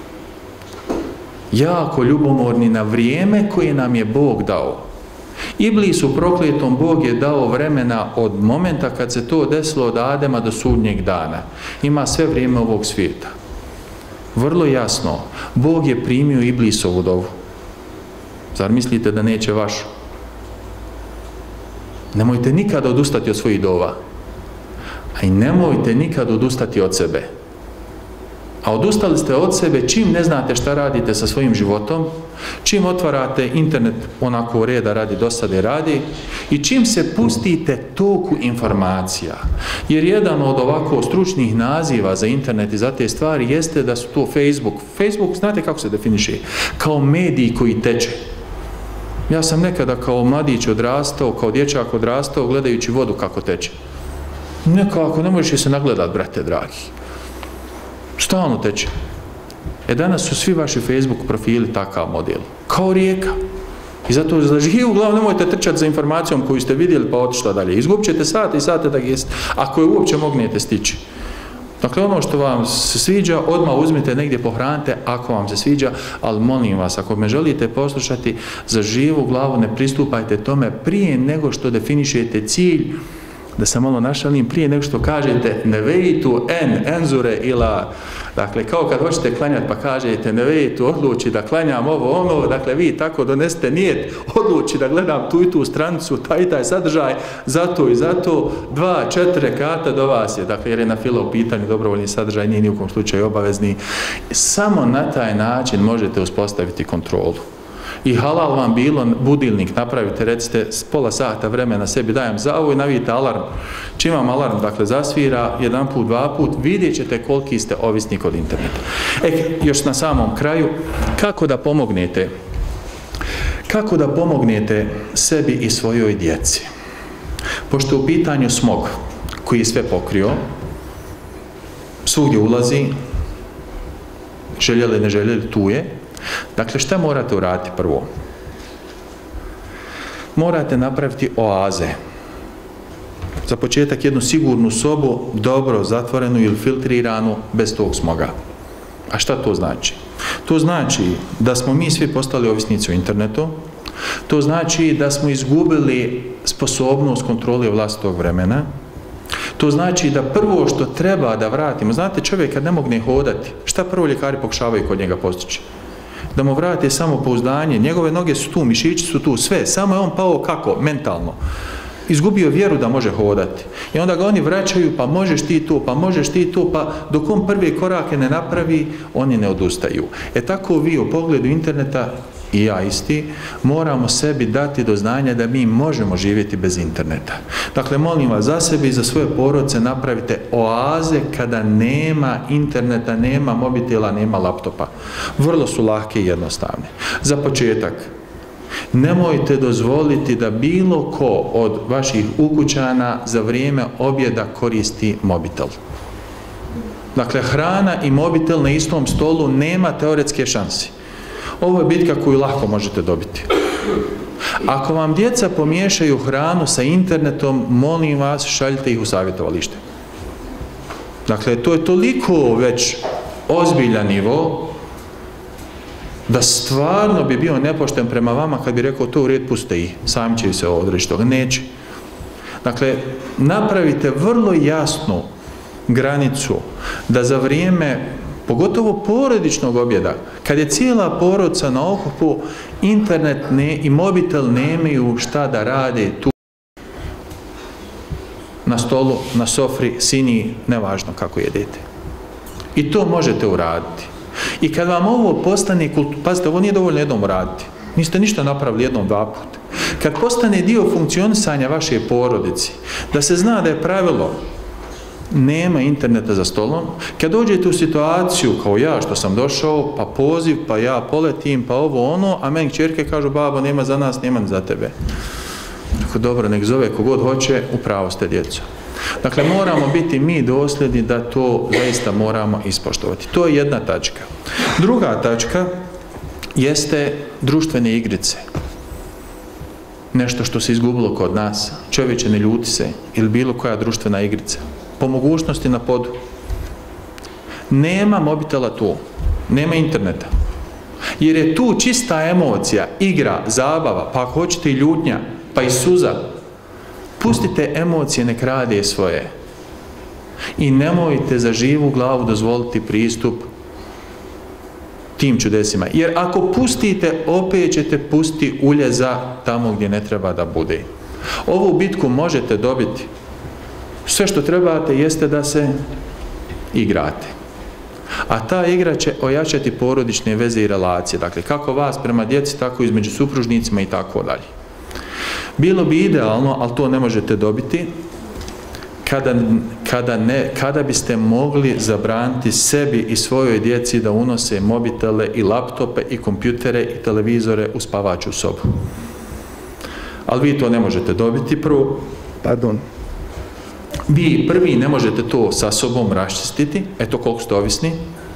Jako ljubomorni na vrijeme koje nam je Bog dao. Iblisu prokletom Bog je dao vremena od momenta kad se to desilo od Adema do sudnjeg dana. Ima sve vrijeme ovog svijeta. Vrlo jasno, Bog je primio Iblisovu dovu. Zar mislite da neće vašu? Nemojte nikada odustati od svojih dova. A i nemojte nikada odustati od sebe. A odustali ste od sebe čim ne znate šta radite sa svojim životom, čim otvarate internet onako reda radi, dosade radi i čim se pustite toku informacija. Jer jedan od ovako stručnih naziva za internet i za te stvari jeste da su to Facebook. Facebook, znate kako se definiše? Kao medij koji teče. Ja sam nekada kao mladić odrastao, kao dječak odrastao gledajući vodu kako teče. Nekako ne možeš se nagledat, brate dragi. Stalno teče. Danas su svi vaši Facebook profili takav model. Kao rijeka. I zato uglavnom nemojte trčati za informacijom koju ste vidjeli pa otišla dalje. Izgubit ćete sate i sate da jeste, ako je uopće mognete stići. Dakle, ono što vam se sviđa, odmah uzmite negdje pohranite ako vam se sviđa, ali molim vas, ako me želite poslušati, za živu glavu ne pristupajte tome prije nego što definišete cilj, da se malo našalim, prije nego što kažete neveitu enzure ila, dakle kao kad hoćete klanjati pa kažete neveitu odluči da klanjam ovo ono, dakle vi tako donesete nijet, odluči da gledam tu i tu stranicu, taj sadržaj, zato i zato 2-4 rekata do vas je, dakle jer je na filo u pitanju dobrovoljni sadržaj, nije ni u kom slučaju obavezni. Samo na taj način možete uspostaviti kontrolu. I halal vam bilo, budilnik napravite, recite pola sata vremena sebi dajem za ovo i navijete alarm. Čim vam alarm, dakle, zasvira jedan put, dva put, vidjet ćete koliki ste ovisnik od interneta. Još na samom kraju, kako da pomognete sebi i svojoj djeci? Pošto u pitanju smog, koji je sve pokrio, svugdje ulazi, željeli, ne željeli, tu je. Dakle, šta morate uraditi prvo? Morate napraviti oaze. Za početak jednu sigurnu sobu, dobro zatvorenu ili filtriranu, bez tog smoga. A šta to znači? To znači da smo mi svi postali ovisnici o internetu, to znači da smo izgubili sposobnost kontrole vlastitog vremena, to znači da prvo što treba da vratimo, znate, čovjek kad ne mogne hodati, šta prvo ljekari pokušavaju kod njega postići? Da mu vrate samopouzdanje, njegove noge su tu, mišići su tu, sve, samo je on pao kako? Mentalno. Izgubio vjeru da može hodati. I onda ga oni vraćaju, pa možeš ti to, pa možeš ti to, pa dok on prve korake ne napravi, oni ne odustaju. Tako vi u pogledu interneta, i ja isti, moramo sebi dati do znanja da mi možemo živjeti bez interneta. Dakle, molim vas, za sebe i za svoje porodice napravite oaze kada nema interneta, nema mobitela, nema laptopa. Vrlo su lahke i jednostavne. Za početak, nemojte dozvoliti da bilo ko od vaših ukućana za vrijeme objeda koristi mobitel. Dakle, hrana i mobitel na istom stolu nema teoretske šanse. Ovo je bitka koju lako možete dobiti. Ako vam djeca pomiješaju hranu sa internetom, molim vas, šaljite ih u savjetovalište. Dakle, to je toliko već ozbiljan nivo da stvarno bi bio nepošten prema vama kad bi rekao to u red, pustite ih, sami će se odreći toga. Neće. Dakle, napravite vrlo jasnu granicu da za vrijeme pogotovo porodičnog objeda, kad je cijela porodica na okupu, internet i mobitel nemaju šta da rade tu. na stolu, na sofri, sinji, nevažno kako jedete. I to možete uraditi. I kad vam ovo postane, pazite, ovo nije dovoljno jednom uraditi. Niste ništa napravili jednom, dva puta. Kad postane dio funkcionisanja vaše porodice, da se zna da je pravilo nema interneta za stolom, kad dođete u situaciju kao ja što sam došao, pa poziv, pa ja poletim, pa ovo ono, a meni kćerke kažu, babo, nema za nas, nema ni za tebe. Tako, dobro, nek zove kogod hoće, upravo ste djeco. Dakle, moramo biti mi dosljedni da to zaista moramo ispoštovati. To je jedna tačka. Druga tačka jeste društvene igrice. Nešto što se izgubilo kod nas. Čovječe, ne ljuti se, ili bilo koja društvena igrica. Po mogućnosti na podu. Nema mobitela tu. Nema interneta. Jer je tu čista emocija, igra, zabava, pa ako hoćete i ljutnja, pa i suza. Pustite emocije, nek rade svoje. I nemojte za živu glavu dozvoliti pristup tim čudesima. Jer ako pustite, opet ćete pustiti uljeza tamo gdje ne treba da bude. Ovu bitku možete dobiti. Sve što trebate jeste da se igrate. A ta igra će ojačati porodične veze i relacije. Dakle, kako vas prema djeci, tako između supružnicima i tako dalje. Bilo bi idealno, ali to ne možete dobiti, kada biste mogli zabraniti sebi i svojoj djeci da unose mobitele i laptope i kompjutere i televizore u spavaču sobu. Ali vi to ne možete dobiti prvo. Vi prvi ne možete to sa sobom raščistiti, eto koliko ste ovisni,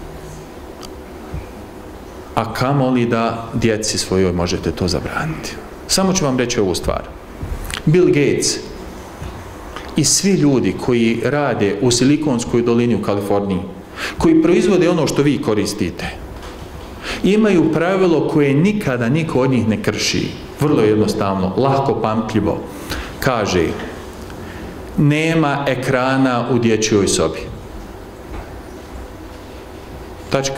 a kamoli da djeci svojoj možete to zabraniti. Samo ću vam reći ovu stvar. Bill Gates i svi ljudi koji rade u Silikonskoj dolini u Kaliforniji, koji proizvode ono što vi koristite, imaju pravilo koje nikada niko od njih ne krši. Vrlo jednostavno, lako pamtljivo. Kaže, nema ekrana u dječjoj sobi. Tačka.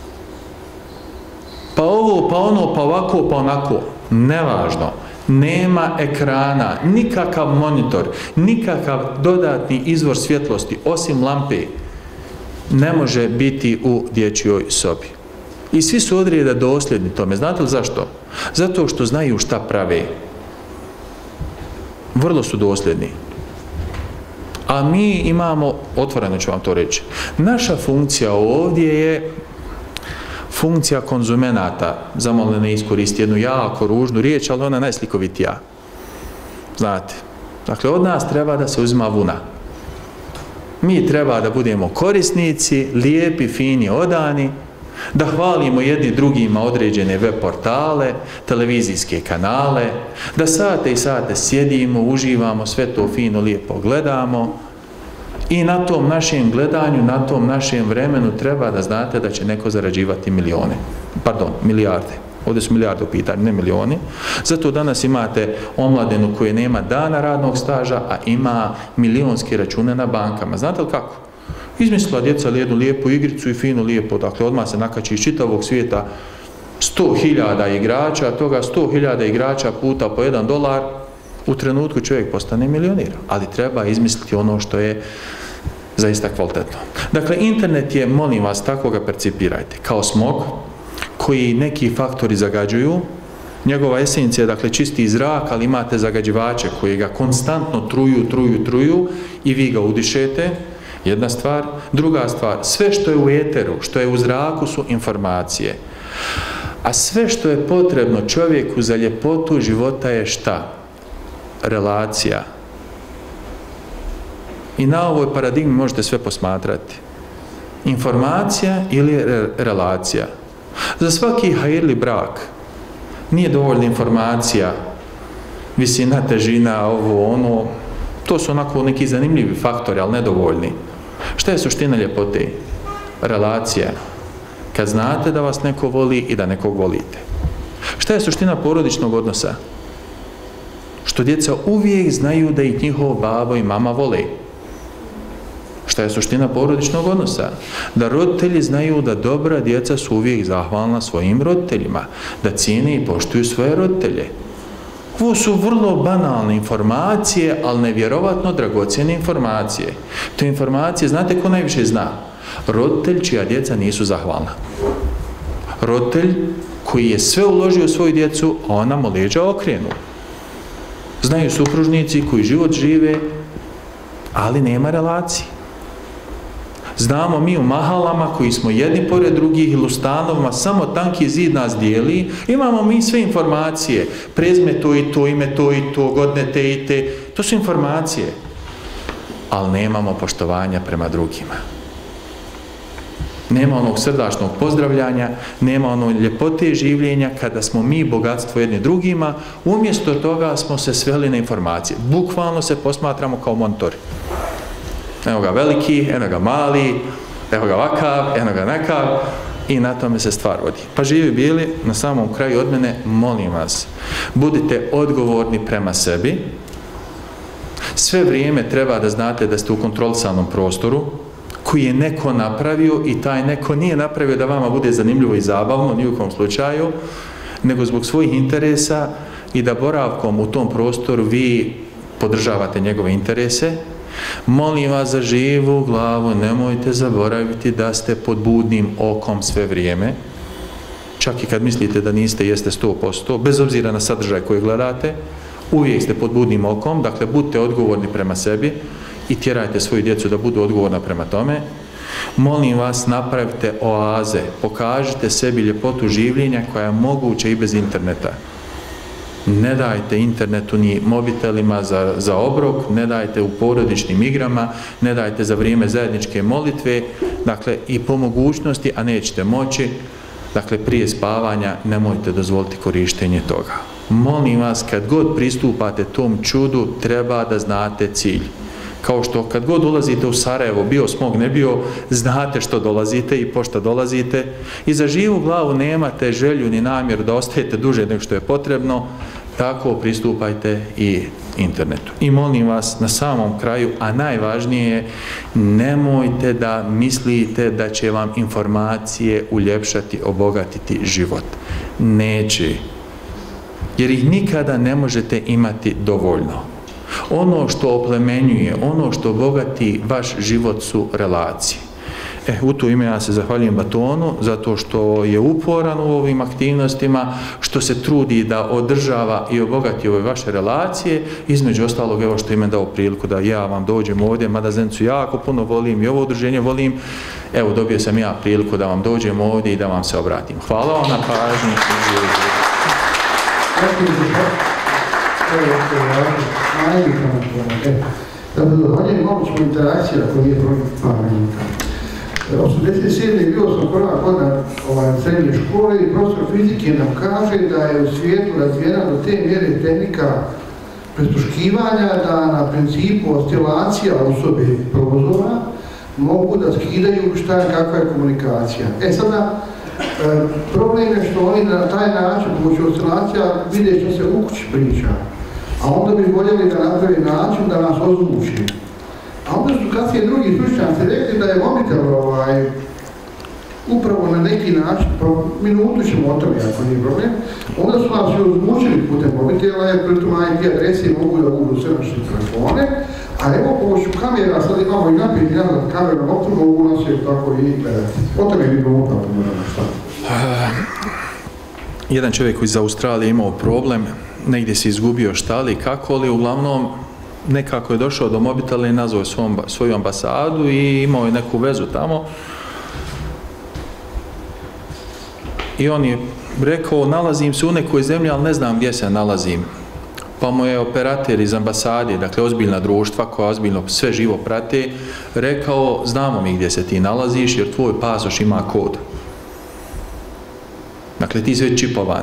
Pa ovo, pa ono, pa ovako, pa onako. Nevažno. Nema ekrana, nikakav monitor, nikakav dodatni izvor svjetlosti, osim lampe, ne može biti u dječjoj sobi. I svi su odreda dosljedni tome. Znate li zašto? Zato što znaju šta prave. Vrlo su dosljedni. A mi imamo, otvoreno ću vam to reći, naša funkcija ovdje je funkcija konzumenata. Zamolno ne iskoristi jednu jako ružnu riječ, ali ona najslikovitija. Znate, dakle, od nas treba da se uzima vuna. Mi treba da budemo korisnici, lijepi, fini, odani, da hvalimo jedni drugima određene web portale, televizijske kanale, da sate i sate sjedimo, uživamo, sve to fino, lijepo gledamo i na tom našem gledanju, na tom našem vremenu treba da znate da će neko zarađivati milijarde. Ovdje su milijarde u pitanju, ne milioni. Zato danas imate omladinu koja nema dana radnog staža, a ima milionske račune na bankama. Znate li kako? Izmislila djeca jednu lijepu igricu i fino lijepo, dakle odmah se nakači iz čitavog svijeta 100.000 igrača, toga 100.000 igrača puta po $1, u trenutku čovjek postane milionir. Ali treba izmisliti ono što je zaista kvalitetno. Dakle, internet je, molim vas, tako ga percipirajte, kao smog koji neki faktori zagađuju. Njegova esencija je, dakle, čisti zrak, ali imate zagađivače koji ga konstantno truju i vi ga udišete. Jedna stvar. Druga stvar, sve što je u eteru, što je u zraku su informacije. A sve što je potrebno čovjeku za ljepotu života je šta? Relacija. I na ovoj paradigmi možete sve posmatrati. Informacija ili relacija. Za svaki hajirli brak nije dovoljna informacija, visina, težina, ovo, ono. To su onako neki zanimljivi faktori, ali nedovoljni. Šta je suština ljepote? Relacija. Kad znate da vas neko voli i da nekog volite. Šta je suština porodičnog odnosa? Što djeca uvijek znaju da ih njihov babo i mama vole. Šta je suština porodičnog odnosa? Da roditelji znaju da dobra djeca su uvijek zahvalna svojim roditeljima. Da cijene i poštuju svoje roditelje. Ovo su vrlo banalne informacije, ali nevjerovatno dragocjene informacije. Te informacije, znate ko najviše zna? Roditelj čija djeca nisu zahvalna. Roditelj koji je sve uložio u svoju djecu, a ona mu leđa okrenu. Znaju supružnici koji život žive, ali nema relacije. Znamo mi u mahalama koji smo jedni pored drugih ili u stanovima, samo tanki zid nas dijeli, imamo mi sve informacije, prezme to i to, ime to i to, godine te i te, to su informacije, ali nemamo poštovanja prema drugima. Nema onog srdačnog pozdravljanja, nema onog ljepote življenja kada smo mi bogatstvo jedni drugima, umjesto toga smo se sveli na informacije. Bukvalno se posmatramo kao montori. Evo ga veliki, eno ga mali, evo ga ovakav, eno ga nekav i na tome se stvar vodi. Pa živi bili, na samom kraju od mene, molim vas, budite odgovorni prema sebi. Sve vrijeme treba da znate da ste u kontrolisanom prostoru koji je neko napravio i taj neko nije napravio da vama bude zanimljivo i zabavno, ni u kom slučaju, nego zbog svojih interesa i da boravkom u tom prostoru vi podržavate njegove interese. Molim vas za živu glavu, nemojte zaboraviti da ste pod budnim okom sve vrijeme. Čak i kad mislite da niste, jeste 100%, bez obzira na sadržaj koji gledate, uvijek ste pod budnim okom, dakle budite odgovorni prema sebi i tjerajte svoju djecu da budu odgovorna prema tome. Molim vas, napravite oaze, pokažite sebi ljepotu življenja koja je moguća i bez interneta. Ne dajte internetu ni mobitelima za obrok, ne dajte u porodičnim igrama, ne dajte za vrijeme zajedničke molitve, dakle i po mogućnosti, a nećete moći, dakle prije spavanja nemojte dozvoliti korištenje toga. Molim vas, kad god pristupate tom čudu, treba da znate cilj. Kao što kad god ulazite u Sarajevo, bio smog, ne bio, znate što dolazite i pošto dolazite i za živu glavu nemate želju ni namjeru da ostajete duže nego što je potrebno, tako pristupajte i internetu. I molim vas na samom kraju, a najvažnije je, nemojte da mislite da će vam informacije uljepšati, obogatiti život. Neće. Jer ih nikada ne možete imati dovoljno. Ono što oplemenjuje, ono što obogati vaš život su relacije. U to ime ja se zahvaljujem Batonu, zato što je uporan u ovim aktivnostima, što se trudi da održava i obogati ove vaše relacije, između ostalog, evo što im je dao priliku da ja vam dođem ovdje, mada Zenicu jako puno volim i ovo udruženje volim, evo dobio sam ja priliku da vam dođem ovdje i da vam se obratim. Hvala vam na pažnji. Zahvaljujem, malo ćemo interakcija ako nije broj par minuta. 87. bio sam prva godina srednje škole i profesor fizike nam kaže da je u svijetu razvijena do te mjere tehnika prisluškivanja da na principu oscilacija osobe prozora mogu da skidaju šta je kakva je komunikacija. Sada, problem je što oni na taj način, pomoću oscilacija, vide što se u kući priča. A onda bi voljeli da napravi način da nas ozvuči. A onda su kasnije drugi stručnjaci rekli da je mobitel upravo na neki način, minutu ćemo o tome ako nije problem, onda su nas i ozvučili putem mobitela, jer pritom IP adrese mogu da uđu sve naše telefone, a evo pomoću kamera, sad imamo i naprijed jedan kamer na mobitelu, mogu nas je tako i gledati. O tome bi bilo upravo šta. Jedan čovjek iz Australije imao problem, negdje se izgubio šta li kako, ali uglavnom nekako je došao do mobitela i nazvao svoju ambasadu i imao je neku vezu tamo. I on je rekao, nalazim se u nekoj zemlji, ali ne znam gdje se nalazim. Pa mu je operater iz ambasade, dakle ozbiljna društva koja ozbiljno sve živo prate, rekao, znamo mi gdje se ti nalaziš jer tvoj pasoš ima kod. Dakle, ti si već čipovan.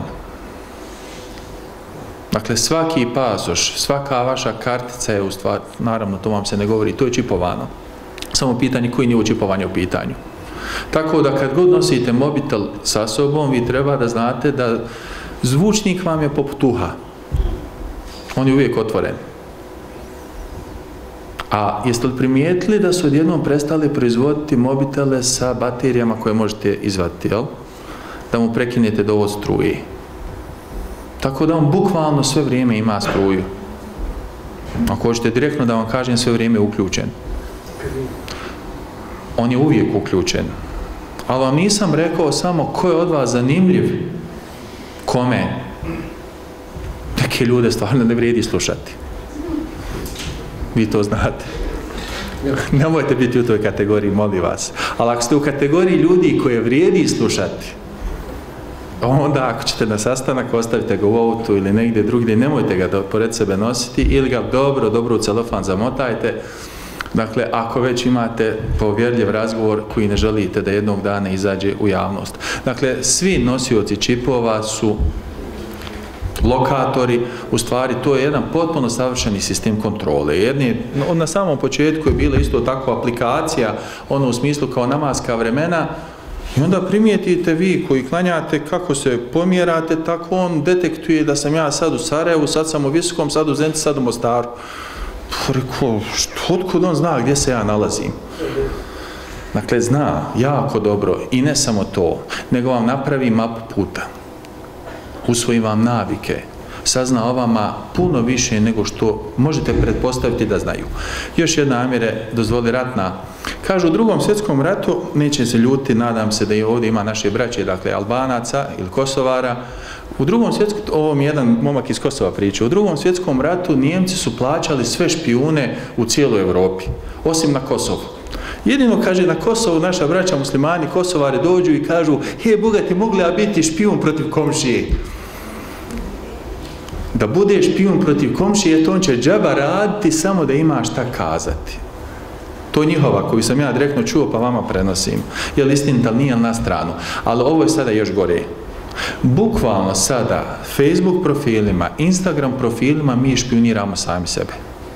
Dakle, svaki pasoš, svaka vaša kartica je u stvari, naravno to vam se ne govori, to je čipovano. Samo pitanje koji nivo čipovanja u pitanju. Tako da kad god nosite mobitel sa sobom, vi treba da znate da zvučnik vam je poput uha. On je uvijek otvoren. A jeste li primijetili da su odjednom prestali proizvoditi mobitele sa baterijama koje možete izvaditi, jel? Da mu prekinete dovod struje. Tako da on bukvalno sve vrijeme ima struju. Ako hoćete direktno da vam kažem, sve vrijeme je uključen. On je uvijek uključen. Ali vam nisam rekao samo ko je od vas zanimljiv, kome. Neke ljude stvarno ne vrijedi slušati. Vi to znate. Nemojte biti u toj kategoriji, molim vas. Ali ako ste u kategoriji ljudi koje vrijedi slušati, onda ako ćete na sastanak, ostavite ga u autu ili negdje drugdje, nemojte ga pored sebe nositi ili ga dobro u celofan zamotajte. Dakle, ako već imate povjerljiv razgovor koji ne želite da jednog dana izađe u javnost. Dakle, svi nosioci čipova su lokatori, u stvari to je jedan potpuno savršeni sistem kontrole. Na samom početku je bila isto takva aplikacija, ono u smislu kao namaska vremena, i onda primijetite vi koji klanjate kako se pomjerate, tako on detektuje da sam ja sad u Sarajevu, sad sam u Visokom, sad u Zenici, sad u Mostaru. Rekao, otkud on zna gdje se ja nalazim? Dakle, zna jako dobro i ne samo to, nego vam napravi mapu puta. Usvoji vam navike, sazna o vama puno više nego što možete pretpostaviti da znaju. Još jedna, Amire, dozvoli ratna. Kažu, u Drugom svjetskom ratu, neće se ljuti, nadam se da i ovdje ima naše braće, dakle Albanaca ili Kosovara. U Drugom svjetskom, ovo mi je jedan momak iz Kosova priča, u Drugom svjetskom ratu Nijemci su plaćali sve špijune u cijeloj Europi, osim na Kosovu. Jedino, kaže, na Kosovu naša braća muslimani, Kosovari dođu i kažu, bogati, mogli ja biti špijun protiv komšije. Da bude špijun protiv komšije, to on će džaba raditi samo da ima šta kazati. To je njihova koju sam ja direktno čuo pa vama prenosim. Je li istinita, nije na stranu. Ali ovo je sada još gore. Bukvalno sada Facebook profilima, Instagram profilima mi špijuniramo sami sebe.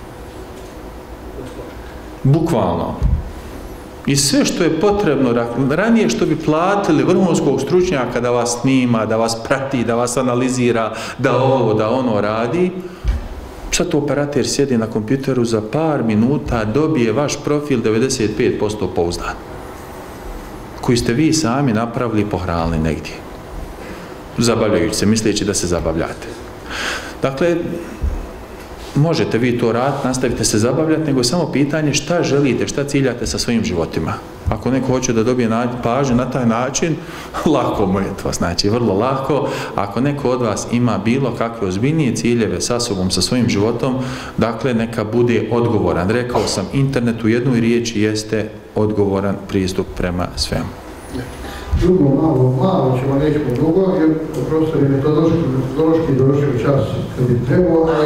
Bukvalno. I sve što je potrebno, ranije što bi platili vrhunskog stručnjaka da vas snima, da vas prati, da vas analizira, da ovo, da ono radi, sad operater sjedi na kompjuteru, za par minuta dobije vaš profil 95% pouzdan, koji ste vi sami napravili i pohranili negdje. Zabavljajući se, misleći da se zabavljate. Dakle, možete vi to raditi, nastavite se zabavljati, nego je samo pitanje šta želite, šta ciljate sa svojim životima. Ako neko hoće da dobije pažnju na taj način, lako mu je to, znači vrlo lako. Ako neko od vas ima bilo kakve ozbiljnije ciljeve sa sobom, sa svojim životom, dakle neka bude odgovoran. Rekao sam, internet u jednoj riječi jeste odgovoran pristup prema svemu. Drugo, malo ćemo nećemo dugo, jer profesor je metodološki došao čas kad bi trebao, ali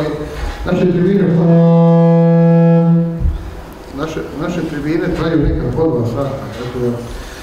naše tribine traju nekad po 2 sata, tako da,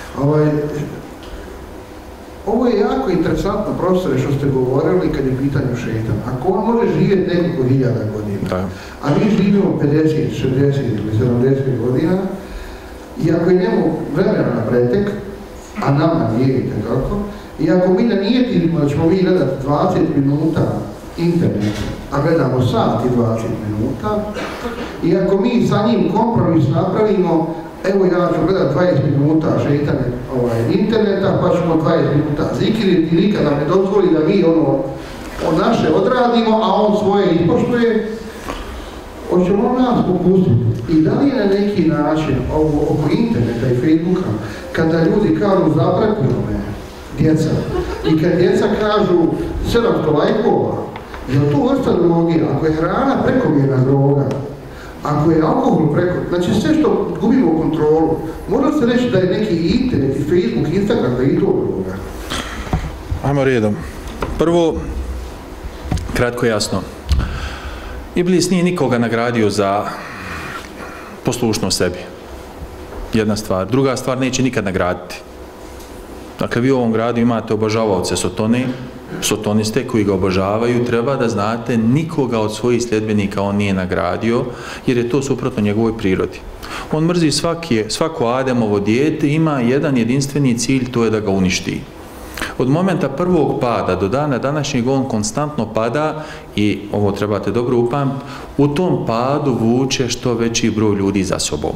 ovo je jako interesantno, profesore, što ste govorili kad je pitanje šeitan. Ako on može živjeti nekoliko hiljada godina, a mi živimo 50, 60 ili 70 godina, i ako je njemu vremena na pretek, a nama nije kako, i ako mi nanijetimo da ćemo mi gledati 20 minuta internet, a gledamo sat i 20 minuta, i ako mi sa njim kompromis napravimo, evo ja ću gledati 20 minuta šeitanje interneta, pa ćemo 20 minuta zikiriti, nikada ne dozvoli da mi ono naše odradimo, a on svoje ispoštuje, hoćemo nas popustiti. I da li je na neki način oko interneta i Facebooka, kada ljudi kažu zabrakilo me djeca, i kad djeca kažu 700 lajkova, je to vrsta droge? Ako je hrana prekomjerna droga, ako je alkohol znači sve što gubimo kontrolu, mora se reći da je neki internet i Facebook, Instagram, da je i to droga. Ajmo redom. Prvo, kratko jasno. Iblis nije nikoga nagradio za poslušnost sebi. Jedna stvar. Druga stvar, neće nikad nagraditi. Dakle, vi u ovom gradu imate obožavaoce Sotone, sotoniste koji ga obožavaju, treba da znate, nikoga od svojih sljedbenika on nije nagradio, jer je to suprotno njegovoj prirodi. On mrzi svako Ademovo dijete, ima jedan jedinstveni cilj, to je da ga uništi. Od momenta prvog pada do dana današnjeg on konstantno pada i, ovo trebate dobro upamtiti, u tom padu vuče što veći broj ljudi za sobom.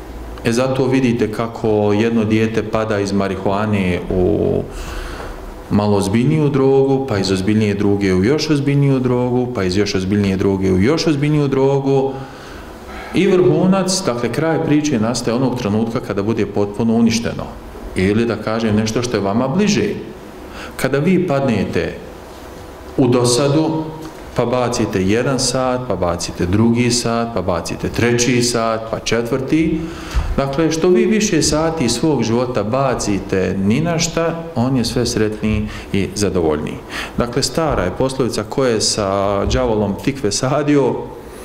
Zato vidite kako jedno dijete pada iz marihuane malo ozbiljniju drogu, pa iz ozbiljnije druge u još ozbiljniju drogu, pa iz još ozbiljnije druge u još ozbiljniju drogu. I vrhunac, dakle kraj priče nastaje onog trenutka kada bude potpuno uništeno. Ili da kažem nešto što je vama bliže. Kada vi padnete u dosadu, pa bacite 1 sat, pa bacite 2 sat, pa bacite 3 sat, pa 4. Dakle, što vi više sati svog života bacite ni na šta, on je sve sretniji i zadovoljniji. Dakle, stara je poslovica ko je sa đavolom tikve sadio,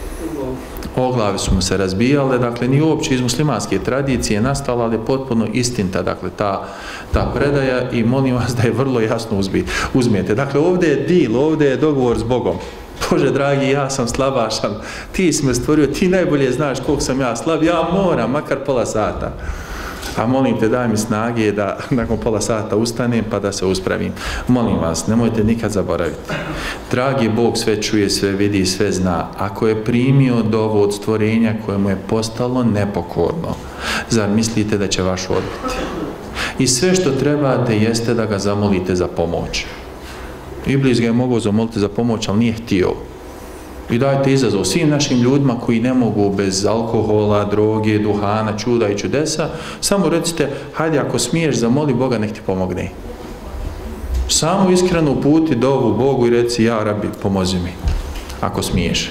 o glave su mu se razbijale, dakle, nije uopće iz muslimanske tradicije nastala, ali je potpuno istinta, dakle, ta predaja i molim vas da je vrlo jasno uzmijete. Dakle, ovdje je deal, ovdje je dogovor s Bogom. Bože dragi, ja sam slabašan, ti si me stvorio, ti najbolje znaš koliko sam ja slab, ja moram, makar pola sata. A molim te, daj mi snage da nakon pola sata ustanem pa da se uspravim. Molim vas, nemojte nikad zaboraviti. Dragi Bog sve čuje, sve vidi, sve zna. Ako je primio dovu od stvorenja koje mu je postalo nepokorno, zar mislite da će vaš odbiti? I sve što trebate jeste da ga zamolite za pomoć. Iblis ga je mogao zamoliti za pomoć, ali nije htio. I dajte izazov svim našim ljudima koji ne mogu bez alkohola, droge, duhana, čuda i čudesa, samo recite, hajde ako smiješ, zamoli Boga, nek ti pomogne. Samo iskreno uputi dovu Bogu i reci, ja Rabi, pomozi mi, ako smiješ.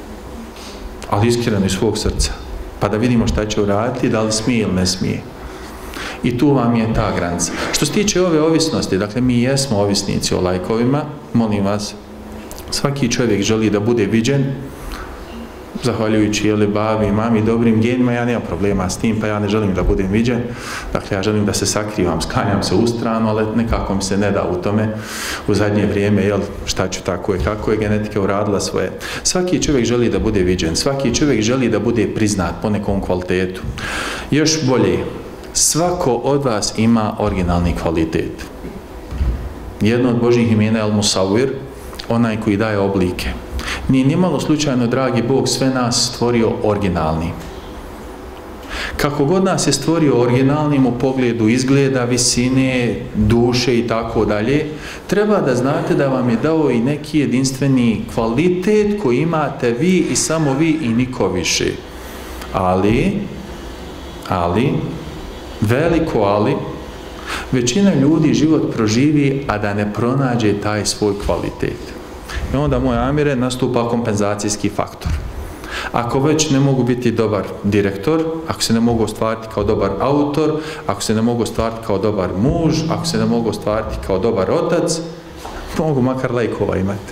Ali iskreno iz svog srca, pa da vidimo šta će uraditi, da li smije ili ne smije. I tu vam je ta granica. Što se tiče ove ovisnosti, dakle mi jesmo ovisnici o lajkovima, molim vas, svaki čovjek želi da bude viđen, zahvaljujući babi, mami, dobrim genima, ja nemam problema s tim, pa ja ne želim da budem viđen, dakle ja želim da se sakrivam, sklanjam se u stranu, ali nekako mi se ne da u tome, u zadnje vrijeme, šta ću tako je, kako je genetika uradila svoje. Svaki čovjek želi da bude viđen, svaki čovjek želi da bude priznat po nekom kvalitetu. Još bolje, svako od vas ima originalni kvalitet. Jedno od Božjih imena je Al-Musawir, onaj koji daje oblike. Nije nimalo slučajno, dragi Bog, sve nas stvorio originalni. Kako god nas je stvorio originalnim u pogledu izgleda, visine, duše i tako dalje, treba da znate da vam je dao i neki jedinstveni kvalitet koji imate vi i samo vi i niko više. Ali, veliko ali, većina ljudi život proživi, a da ne pronađe taj svoj kvalitet. I onda, moj Amire, nastupa kompenzacijski faktor. Ako već ne mogu biti dobar direktor, ako se ne mogu ostvariti kao dobar autor, ako se ne mogu ostvariti kao dobar muž, ako se ne mogu ostvariti kao dobar otac, mogu makar lajkova imati.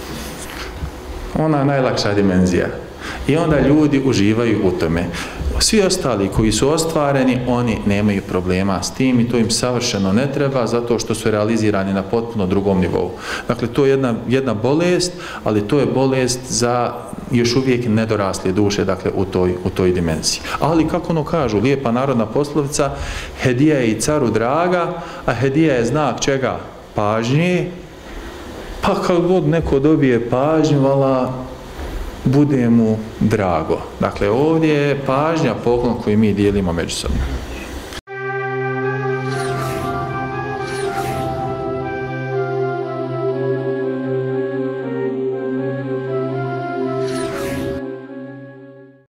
Ona najlakša dimenzija. I onda ljudi uživaju u tome. Svi ostali koji su ostvareni, oni nemaju problema s tim i to im savršeno ne treba zato što su realizirani na potpuno drugom nivou. Dakle, to je jedna bolest, ali to je bolest za još uvijek nedorasle duše, dakle, u toj dimenziji. Ali, kako ono kažu, lijepa narodna poslovica, hedija je i caru draga, a hedija je znak čega? Pažnje. Pa kad god neko dobije pažnju, vala, bude mu drago. Dakle, ovdje je pažnja, poklon koji mi dijelimo međusobno.